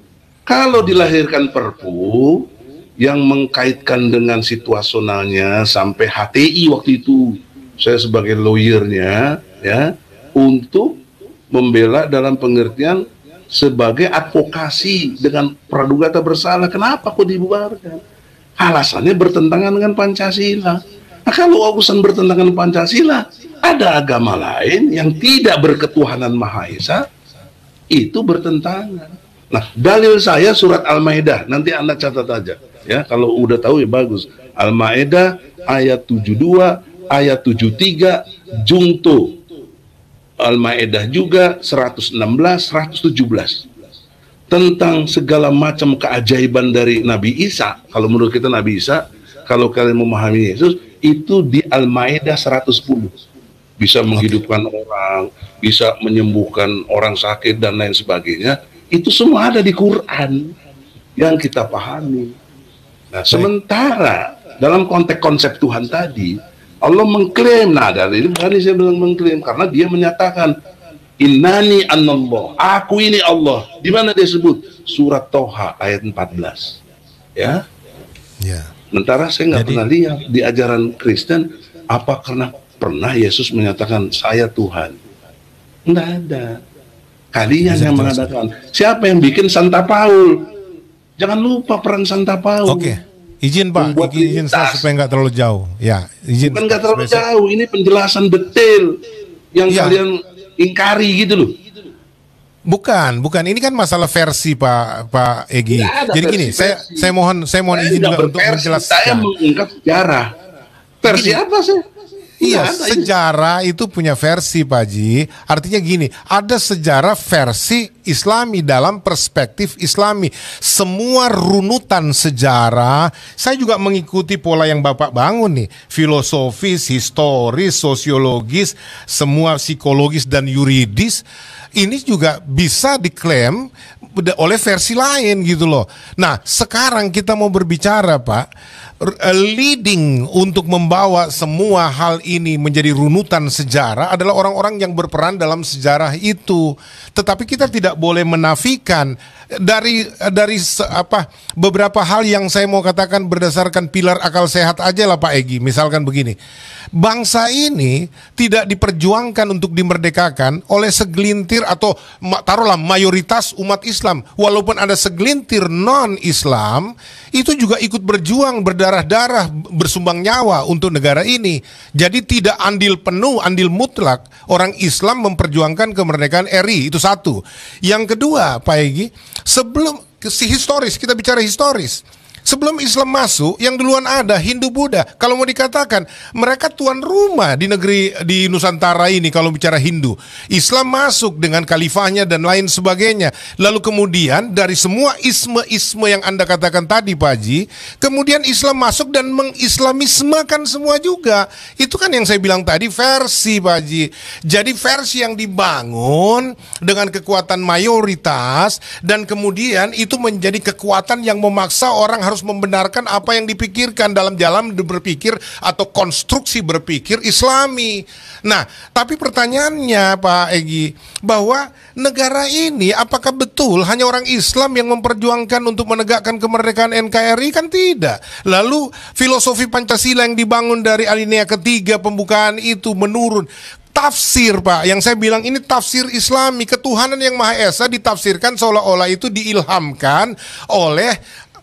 Kalau dilahirkan Perpu yang mengkaitkan dengan situasionalnya sampai H T I waktu itu, saya sebagai lawyernya ya, untuk membela dalam pengertian sebagai advokasi dengan praduga tak bersalah. Kenapa kok dibubarkan? Alasannya bertentangan dengan Pancasila. Nah, kalau urusan bertentangan dengan Pancasila, ada agama lain yang tidak berketuhanan Maha Esa, itu bertentangan. Nah, dalil saya surat Al-Maidah, nanti Anda catat aja ya, kalau udah tahu ya bagus. Al-Maidah ayat tujuh puluh dua, ayat tujuh puluh tiga, jungto. Al-Maidah juga seratus enam belas, seratus tujuh belas. Tentang segala macam keajaiban dari Nabi Isa. Kalau menurut kita Nabi Isa, kalau kalian memahami Yesus, itu di Al-Maidah seratus sepuluh. Bisa menghidupkan orang, bisa menyembuhkan orang sakit dan lain sebagainya. Itu semua ada di Quran yang kita pahami. Nah, sementara dalam konteks konsep Tuhan tadi, Allah mengklaim, nah dari ini berani saya bilang mengklaim, karena dia menyatakan innani anallah, aku ini Allah. Di mana dia sebut? Surat Toha ayat empat belas. Ya. Ya. Sementara saya nggak pernah lihat di ajaran Kristen apa karena pernah Yesus menyatakan saya Tuhan. Nggak ada. Kalian yang mengadakan. Siapa yang bikin Santa Paul? Jangan lupa peran Santa Paul. Oke, izin Pak, Membuat izin saya supaya nggak terlalu jauh. Ya, izin. Bukan nggak terlalu jauh. Ini penjelasan detail yang ya. Kalian ingkari gitu loh. Bukan, bukan. Ini kan masalah versi Pak Pak Egi. Jadi gini, versi. saya saya mohon saya mohon saya izin juga untuk menjelaskan. Saya mengungkap sejarah. Versi gini, apa sih? Iya, sejarah itu punya versi Pak Haji. Artinya gini, ada sejarah versi Islami dalam perspektif Islami. Semua runutan sejarah, saya juga mengikuti pola yang Bapak bangun nih. Filosofis, historis, sosiologis, semua psikologis dan yuridis. Ini juga bisa diklaim oleh versi lain gitu loh. Nah, sekarang kita mau berbicara Pak, leading untuk membawa semua hal ini menjadi runutan sejarah adalah orang-orang yang berperan dalam sejarah itu. Tetapi kita tidak boleh menafikan dari dari apa beberapa hal yang saya mau katakan berdasarkan pilar akal sehat aja lah Pak Egi. Misalkan begini, bangsa ini tidak diperjuangkan untuk dimerdekakan oleh segelintir atau taruhlah mayoritas umat Islam. Walaupun ada segelintir non-Islam, itu juga ikut berjuang, berdarah-darah, bersumbang nyawa untuk negara ini. Jadi tidak andil penuh, andil mutlak orang Islam memperjuangkan kemerdekaan R I. Itu satu. Yang kedua Pak Egi, sebelum si historis, kita bicara historis, sebelum Islam masuk, yang duluan ada Hindu Buddha. Kalau mau dikatakan, mereka tuan rumah di negeri di Nusantara ini kalau bicara Hindu. Islam masuk dengan khalifahnya dan lain sebagainya. Lalu kemudian dari semua isme-isme yang Anda katakan tadi Pak Haji, kemudian Islam masuk dan mengislamismekan semua juga. Itu kan yang saya bilang tadi versi Pak Haji. Jadi versi yang dibangun dengan kekuatan mayoritas dan kemudian itu menjadi kekuatan yang memaksa orang harus membenarkan apa yang dipikirkan dalam jalan berpikir atau konstruksi berpikir Islami. Nah, tapi pertanyaannya Pak Egi, bahwa negara ini apakah betul hanya orang Islam yang memperjuangkan untuk menegakkan kemerdekaan N K R I? Kan tidak. Lalu filosofi Pancasila yang dibangun dari alinea ketiga pembukaan itu menurun. Tafsir Pak, yang saya bilang ini tafsir Islami, ketuhanan yang Maha Esa ditafsirkan seolah-olah itu diilhamkan oleh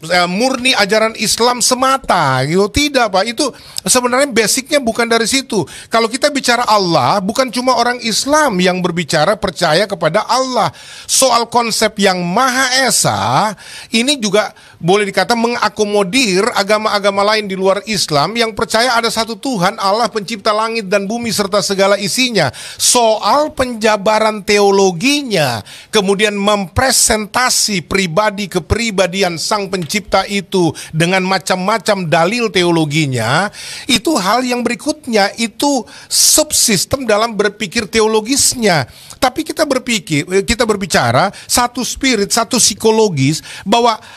murni ajaran Islam semata gitu. Tidak Pak, itu sebenarnya basicnya bukan dari situ. Kalau kita bicara Allah, bukan cuma orang Islam yang berbicara percaya kepada Allah. Soal konsep yang Maha Esa ini juga boleh dikata mengakomodir agama-agama lain di luar Islam yang percaya ada satu Tuhan, Allah pencipta langit dan bumi serta segala isinya. Soal penjabaran teologinya, kemudian mempresentasi pribadi kepribadian sang pencipta itu dengan macam-macam dalil teologinya, itu hal yang berikutnya, itu subsistem dalam berpikir teologisnya. Tapi kita berpikir, kita berbicara satu spirit, satu psikologis bahwa uh,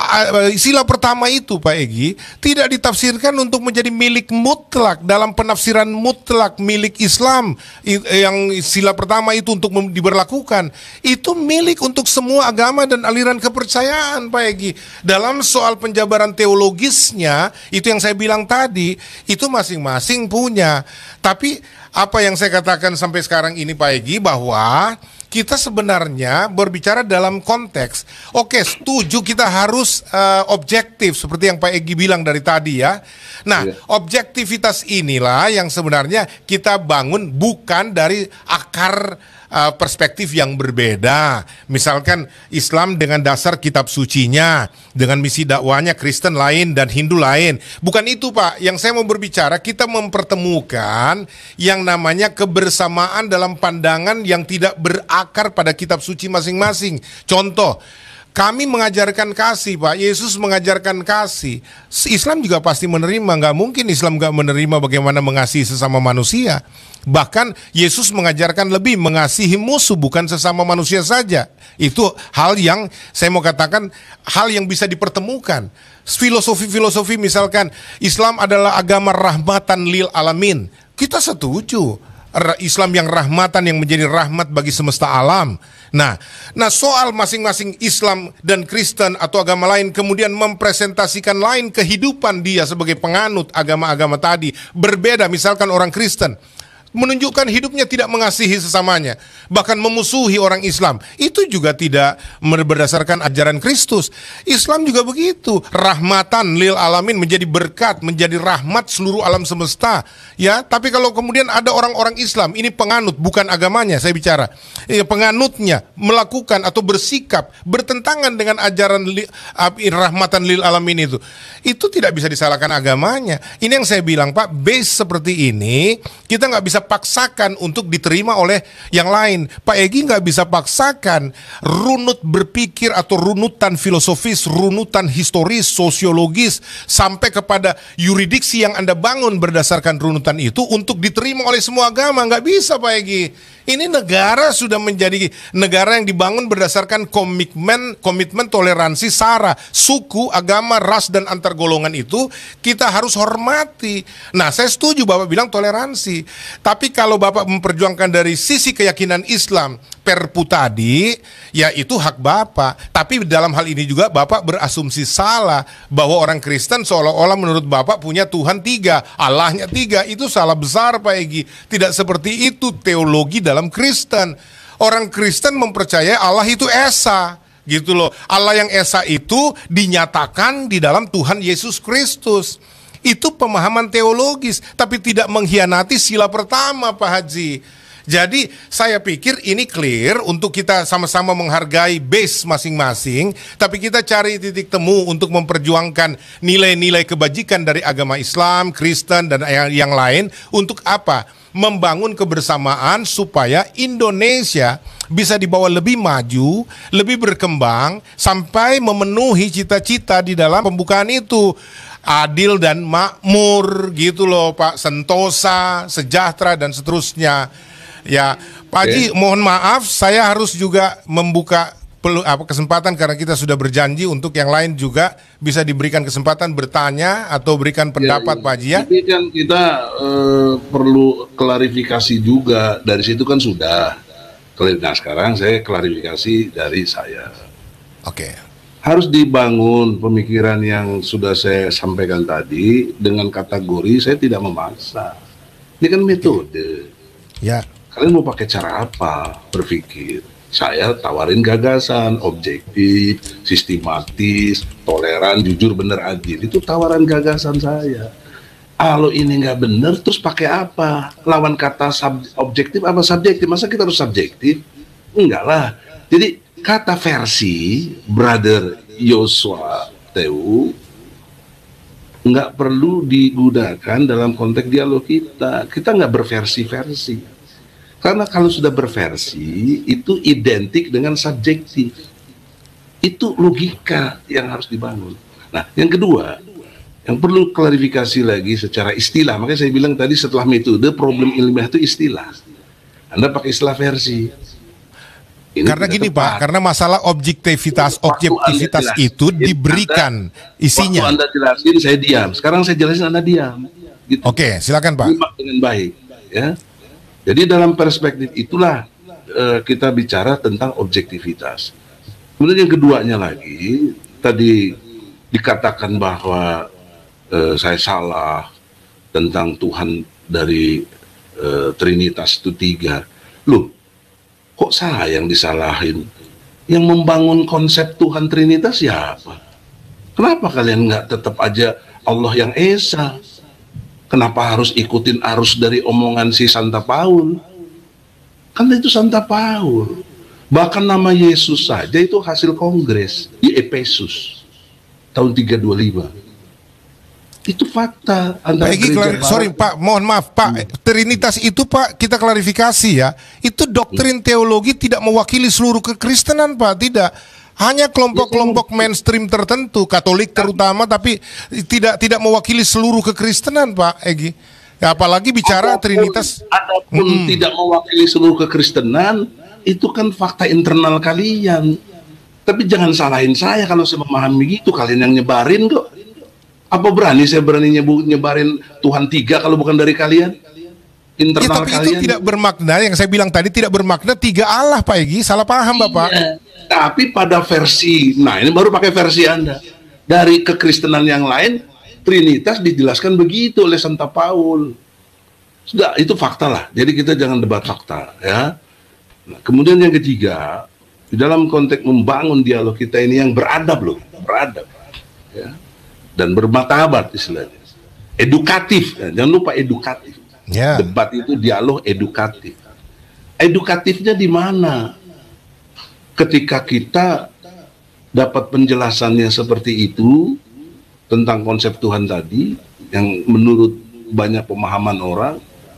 sila pertama itu Pak Egy tidak ditafsirkan untuk menjadi milik mutlak dalam penafsiran mutlak milik Islam. Yang sila pertama itu untuk diberlakukan, itu milik untuk semua agama dan aliran kepercayaan Pak Egy. Dalam soal penjabaran teologisnya, itu yang saya bilang tadi, itu masing-masing punya. Tapi apa yang saya katakan sampai sekarang ini Pak Egy, bahwa kita sebenarnya berbicara dalam konteks, oke, setuju kita harus uh, objektif seperti yang Pak Egy bilang dari tadi ya. Nah, yeah. objektivitas inilah yang sebenarnya kita bangun bukan dari akar uh, perspektif yang berbeda. Misalkan Islam dengan dasar kitab sucinya, dengan misi dakwahnya, Kristen lain dan Hindu lain. Bukan itu Pak, yang saya mau berbicara, kita mempertemukan yang namanya kebersamaan dalam pandangan yang tidak berakar pada kitab suci masing-masing. Contoh, kami mengajarkan kasih Pak, Yesus mengajarkan kasih. Islam juga pasti menerima, nggak mungkin Islam nggak menerima bagaimana mengasihi sesama manusia. Bahkan Yesus mengajarkan lebih, mengasihi musuh bukan sesama manusia saja. Itu hal yang saya mau katakan, hal yang bisa dipertemukan. Filosofi-filosofi misalkan Islam adalah agama rahmatan lil alamin, kita setuju. Islam yang rahmatan, yang menjadi rahmat bagi semesta alam. Nah, nah soal masing-masing Islam dan Kristen atau agama lain kemudian mempresentasikan lain kehidupan dia sebagai penganut agama-agama tadi berbeda. Misalkan orang Kristen menunjukkan hidupnya tidak mengasihi sesamanya, bahkan memusuhi orang Islam. Itu juga tidak berdasarkan ajaran Kristus. Islam juga begitu, rahmatan lil alamin, menjadi berkat, menjadi rahmat seluruh alam semesta. Ya, tapi kalau kemudian ada orang-orang Islam, ini penganut, bukan agamanya saya bicara, ya, penganutnya melakukan atau bersikap bertentangan dengan ajaran li, rahmatan lil alamin itu, itu tidak bisa disalahkan agamanya. Ini yang saya bilang Pak, base seperti ini kita nggak bisa paksakan untuk diterima oleh yang lain. Pak Egy nggak bisa paksakan runut berpikir atau runutan filosofis, runutan historis, sosiologis, sampai kepada yuridiksi yang Anda bangun berdasarkan runutan itu untuk diterima oleh semua agama. Nggak bisa Pak Egy. Ini negara sudah menjadi negara yang dibangun berdasarkan komitmen komitmen toleransi sara, suku, agama, ras, dan antar golongan itu kita harus hormati. Nah, saya setuju Bapak bilang toleransi. Tapi kalau Bapak memperjuangkan dari sisi keyakinan Islam, Perpu tadi, ya itu hak Bapak. Tapi dalam hal ini juga Bapak berasumsi salah bahwa orang Kristen seolah-olah menurut Bapak punya Tuhan tiga, Allahnya tiga. Itu salah besar Pak Egy. Tidak seperti itu teologi dalam Kristen. Orang Kristen mempercayai Allah itu esa, gitu loh. Allah yang esa itu dinyatakan di dalam Tuhan Yesus Kristus. Itu pemahaman teologis, tapi tidak mengkhianati sila pertama Pak Haji. Jadi saya pikir ini clear untuk kita sama-sama menghargai base masing-masing, tapi kita cari titik temu untuk memperjuangkan nilai-nilai kebajikan dari agama Islam, Kristen, dan yang lain. Untuk apa? Membangun kebersamaan supaya Indonesia bisa dibawa lebih maju, lebih berkembang, sampai memenuhi cita-cita di dalam pembukaan itu. Adil dan makmur gitu loh Pak, sentosa, sejahtera, dan seterusnya. Ya, Pak Haji, okay. Mohon maaf, saya harus juga membuka pelu, apa, kesempatan karena kita sudah berjanji untuk yang lain juga bisa diberikan kesempatan bertanya atau berikan pendapat, ya, Pak Haji ya. Tapi kan kita uh, perlu klarifikasi juga, dari situ kan sudah. Nah sekarang saya klarifikasi dari saya. Oke. Okay. Harus dibangun pemikiran yang sudah saya sampaikan tadi dengan kategori saya tidak memaksa. Ini kan metode. Ya. Kalian mau pakai cara apa berpikir? Saya tawarin gagasan, objektif, sistematis, toleran, jujur, benar, adil. Itu tawaran gagasan saya. Kalau ini nggak benar, terus pakai apa? Lawan kata sub, objektif apa subjektif? Masa kita harus subjektif? Enggak lah. Jadi kata versi, Brother Yosua Tewu, nggak perlu digunakan dalam konteks dialog kita. Kita nggak berversi-versi. Karena kalau sudah berversi, itu identik dengan subjektif. Itu logika yang harus dibangun. Nah, yang kedua, yang perlu klarifikasi lagi secara istilah. Makanya saya bilang tadi setelah metode, problem ilmiah itu istilah. Anda pakai istilah versi. Ini Karena tidak gini tepat. Pak, karena masalah objektivitas, Waktu objektivitas Anda jelasin, itu diberikan Anda, isinya. Waktu Anda jelasin, saya diam. Sekarang saya jelasin, Anda diam. Gitu. Oke, silakan Pak. Simak dengan baik. Ya. Jadi dalam perspektif itulah eh, kita bicara tentang objektivitas. Kemudian yang keduanya lagi, tadi dikatakan bahwa eh, saya salah tentang Tuhan dari eh, Trinitas itu tiga. Loh, kok saya yang disalahin? Yang membangun konsep Tuhan Trinitas siapa? Kenapa kalian nggak tetap aja Allah yang Esa? Kenapa harus ikutin arus dari omongan si Santa Paul? Kan itu Santa Paul. Bahkan nama Yesus saja itu hasil kongres di Efesus tahun tiga dua lima. Itu fakta antara Pak Egy, gereja klari- sorry barat- Pak, mohon maaf Pak, Trinitas itu Pak kita klarifikasi ya, itu doktrin teologi tidak mewakili seluruh kekristenan Pak, tidak. Hanya kelompok-kelompok mainstream tertentu, Katolik terutama, tapi tidak tidak mewakili seluruh kekristenan Pak Egy. Ya, apalagi bicara Adapun- Trinitas. Adapun tidak mewakili seluruh kekristenan, itu kan fakta internal kalian. Tapi jangan salahin saya kalau saya memahami begitu, kalian yang nyebarin kok. Apa berani saya berani nyebu, nyebarin Tuhan tiga kalau bukan dari kalian? Ya, Internal tapi kalian. itu tidak bermakna, yang saya bilang tadi tidak bermakna tiga Allah Pak Egy, salah paham Bapak. Iya. Tapi pada versi, nah ini baru pakai versi Anda. Dari kekristenan yang lain, Trinitas dijelaskan begitu oleh Santa Paul. Sudah, itu fakta lah. Jadi kita jangan debat fakta, ya. Nah, kemudian yang ketiga, di dalam konteks membangun dialog kita ini yang beradab loh, beradab, ya, dan bermartabat istilahnya, edukatif, ya. Jangan lupa edukatif. Ya. Debat itu dialog edukatif. Edukatifnya di mana? Ketika kita dapat penjelasannya seperti itu tentang konsep Tuhan tadi, yang menurut banyak pemahaman orang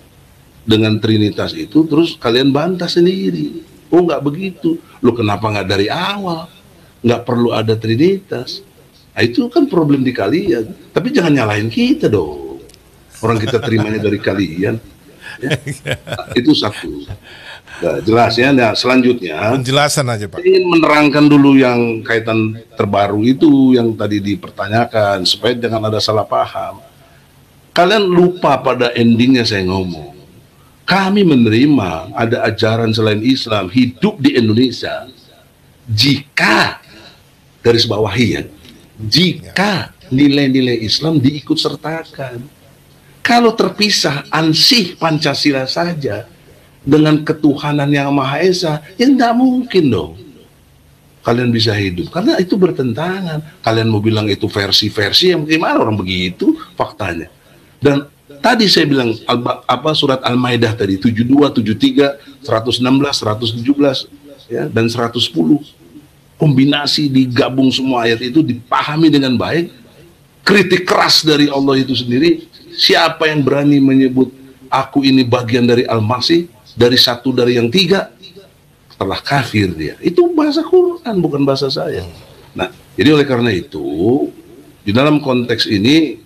dengan Trinitas itu, terus kalian bantah sendiri. Oh nggak begitu, lo kenapa nggak dari awal? Nggak perlu ada Trinitas. Nah, itu kan problem di kalian. Tapi jangan nyalahin kita dong. Orang kita terimanya dari kalian. Ya. Nah, itu satu. Nah, jelas ya. Nah, selanjutnya Penjelasan aja Pak. saya ingin menerangkan dulu yang kaitan terbaru itu yang tadi dipertanyakan supaya jangan ada salah paham. Kalian lupa pada endingnya saya ngomong. Kami menerima ada ajaran selain Islam hidup di Indonesia jika garis bawahi ya, jika nilai-nilai Islam diikut sertakan. Kalau terpisah ansih Pancasila saja dengan ketuhanan yang Maha Esa, ya tidak mungkin dong kalian bisa hidup, karena itu bertentangan. Kalian mau bilang itu versi-versi, yang gimana orang begitu faktanya. Dan tadi saya bilang al- apa surat Al-Maidah tadi tujuh puluh dua, tujuh puluh tiga, seratus enam belas, seratus tujuh belas ya, dan seratus sepuluh. Kombinasi digabung semua ayat itu dipahami dengan baik. Kritik keras dari Allah itu sendiri. Siapa yang berani menyebut aku ini bagian dari Al-Masih, dari satu dari yang tiga, telah kafir dia. Itu bahasa Quran, bukan bahasa saya. Nah, jadi oleh karena itu, di dalam konteks ini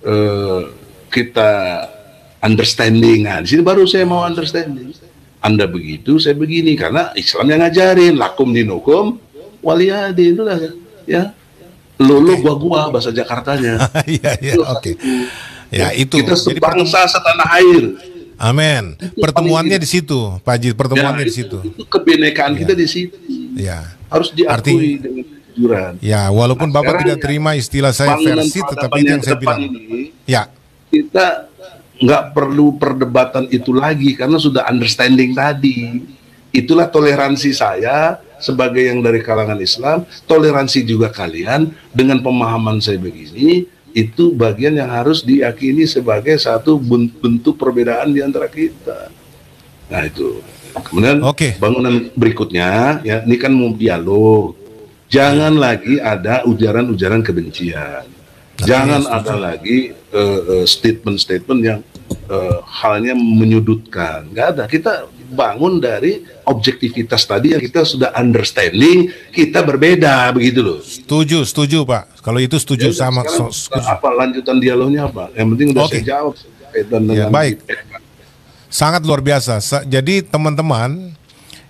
eh, kita understanding. Nah, di sini baru saya mau understanding. Anda begitu, saya begini, karena Islam yang ngajarin lakum dinukum waliyadin, itulah ya. Lolo gua gua bahasa Jakartanya. Iya iya oke. Ya itu. Kita Jadi sebangsa setanah air. Amin. Pertemuannya di situ, Pak Haji. Pertemuannya Ya, di situ. Itu kebinekaan kita di situ. Ya. Harus diakui Arti- dengan kejujuran. Ya, walaupun Nah, Bapak sekarang tidak ya, terima istilah saya bangunan versi, tetapi peradaban itu yang yang saya ke depan bilang. ini, Ya. kita nggak perlu perdebatan itu lagi karena sudah understanding tadi. Itulah toleransi saya sebagai yang dari kalangan Islam, toleransi juga kalian dengan pemahaman saya begini, itu bagian yang harus diyakini sebagai satu bentuk perbedaan di antara kita. Nah itu. Kemudian Oke. bangunan berikutnya, ya ini kan mau dialog. Jangan lagi ada ujaran-ujaran kebencian. Jangan ada lagi uh, uh, statement-statement yang uh, halnya menyudutkan. Nggak ada. Kita bangun dari objektivitas tadi yang kita sudah understanding, kita berbeda begitu loh. Setuju, setuju Pak. Kalau itu setuju Ya, sama. sekarang, so- setuju. apa lanjutan dialognya apa? Yang penting udah Oke. saya jawab kaitan Ya, dengan baik. Sangat luar biasa. Sa- Jadi teman-teman,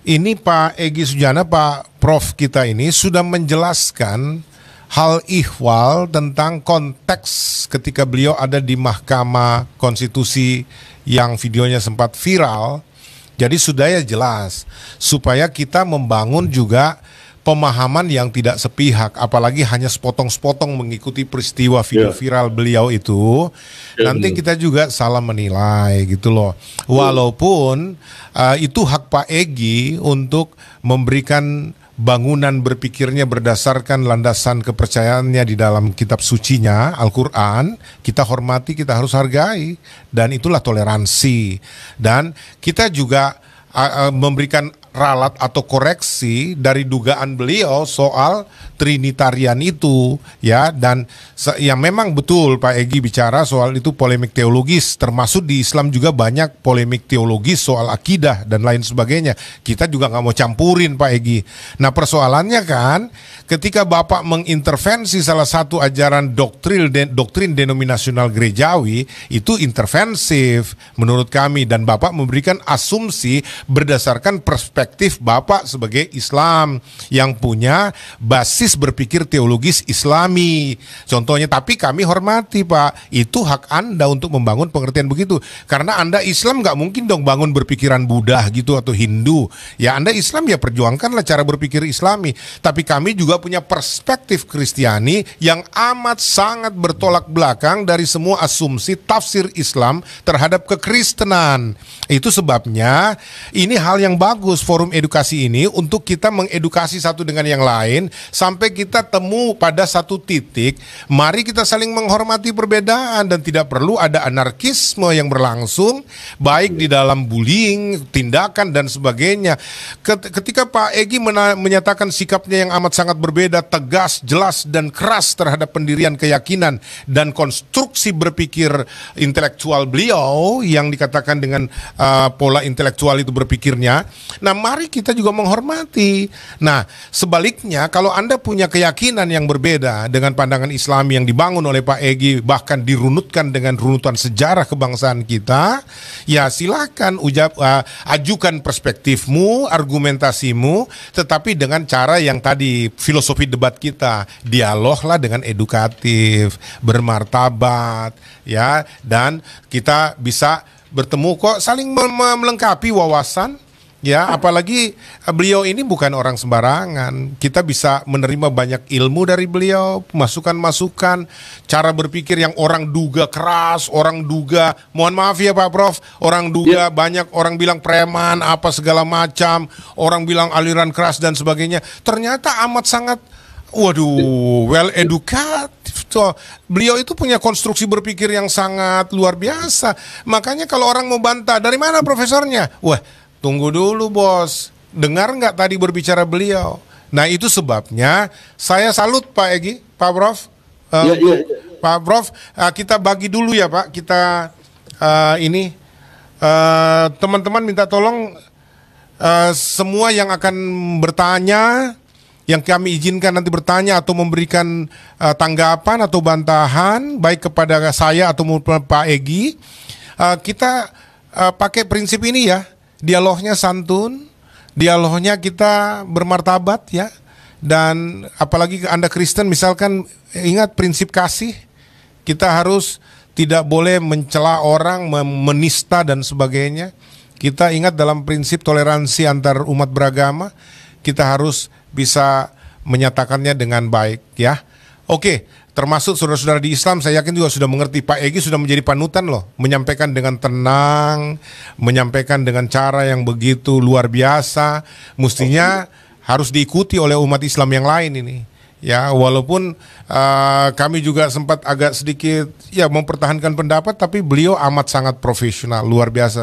ini Pak Egy Sujana, Pak Prof kita ini sudah menjelaskan hal ihwal tentang konteks ketika beliau ada di Mahkamah Konstitusi yang videonya sempat viral. Jadi sudah ya jelas, supaya kita membangun juga pemahaman yang tidak sepihak, apalagi hanya sepotong-sepotong mengikuti peristiwa video yeah. viral beliau itu, yeah, nanti betul. Kita juga salah menilai gitu loh. Walaupun uh, itu hak Pak Egy untuk memberikan bangunan berpikirnya berdasarkan landasan kepercayaannya di dalam kitab sucinya, Al-Quran, kita hormati, kita harus hargai, dan itulah toleransi. Dan kita juga uh, uh, memberikan ralat atau koreksi dari dugaan beliau soal Trinitarian itu, ya, dan yang memang betul Pak Egy bicara soal itu polemik teologis, termasuk di Islam juga banyak polemik teologis soal akidah dan lain sebagainya. Kita juga nggak mau campurin Pak Egy. Nah persoalannya kan, ketika Bapak mengintervensi salah satu ajaran doktrin doktrin denominasional gerejawi, itu intervensif menurut kami, dan Bapak memberikan asumsi berdasarkan perspektif perspektif Bapak sebagai Islam yang punya basis berpikir teologis Islami. Contohnya, tapi kami hormati Pak, itu hak Anda untuk membangun pengertian begitu. Karena Anda Islam nggak mungkin dong bangun berpikiran Buddha gitu atau Hindu. Ya Anda Islam ya perjuangkanlah cara berpikir Islami. Tapi kami juga punya perspektif Kristiani yang amat sangat bertolak belakang dari semua asumsi tafsir Islam terhadap kekristenan. Itu sebabnya ini hal yang bagus forum edukasi ini untuk kita mengedukasi satu dengan yang lain sampai kita temu pada satu titik. Mari kita saling menghormati perbedaan dan tidak perlu ada anarkisme yang berlangsung baik di dalam bullying, tindakan dan sebagainya. Ketika Pak Egy menyatakan sikapnya yang amat sangat berbeda, tegas, jelas dan keras terhadap pendirian keyakinan dan konstruksi berpikir intelektual beliau yang dikatakan dengan uh, pola intelektual itu berpikirnya. Nah, mari kita juga menghormati. Nah, sebaliknya kalau Anda punya keyakinan yang berbeda dengan pandangan Islami yang dibangun oleh Pak Egy, bahkan dirunutkan dengan runutan sejarah kebangsaan kita, ya silakan ujab, uh, ajukan perspektifmu, argumentasimu, tetapi dengan cara yang tadi filosofi debat kita, dialoglah dengan edukatif, bermartabat, ya, dan kita bisa bertemu kok saling melengkapi wawasan. Ya, apalagi beliau ini bukan orang sembarangan. Kita bisa menerima banyak ilmu dari beliau, masukan-masukan, cara berpikir yang orang duga keras, orang duga, mohon maaf ya Pak Prof, orang duga ya. Banyak orang bilang preman, apa segala macam, orang bilang aliran keras dan sebagainya. Ternyata amat sangat, waduh, well educated. So, beliau itu punya konstruksi berpikir yang sangat luar biasa. Makanya kalau orang mau bantah, dari mana profesornya? Wah, tunggu dulu bos, dengar nggak tadi berbicara beliau? Nah itu sebabnya saya salut Pak Egy, Pak Prof. Uh, ya, ya, ya. Pak Prof, uh, kita bagi dulu ya Pak, kita uh, ini uh, teman-teman minta tolong uh, semua yang akan bertanya, yang kami izinkan nanti bertanya atau memberikan uh, tanggapan atau bantahan baik kepada saya atau Pak Egy, uh, kita uh, pakai prinsip ini ya. Dialognya santun, dialognya kita bermartabat ya. Dan apalagi Anda Kristen misalkan, ingat prinsip kasih. Kita harus tidak boleh mencela orang, menista dan sebagainya. Kita ingat dalam prinsip toleransi antar umat beragama, kita harus bisa menyatakannya dengan baik ya. Oke, termasuk saudara-saudara di Islam, saya yakin juga sudah mengerti. Pak Egy sudah menjadi panutan loh, menyampaikan dengan tenang, menyampaikan dengan cara yang begitu luar biasa. Mestinya harus diikuti oleh umat Islam yang lain ini. Ya, walaupun uh, kami juga sempat agak sedikit ya mempertahankan pendapat, tapi beliau amat sangat profesional, luar biasa.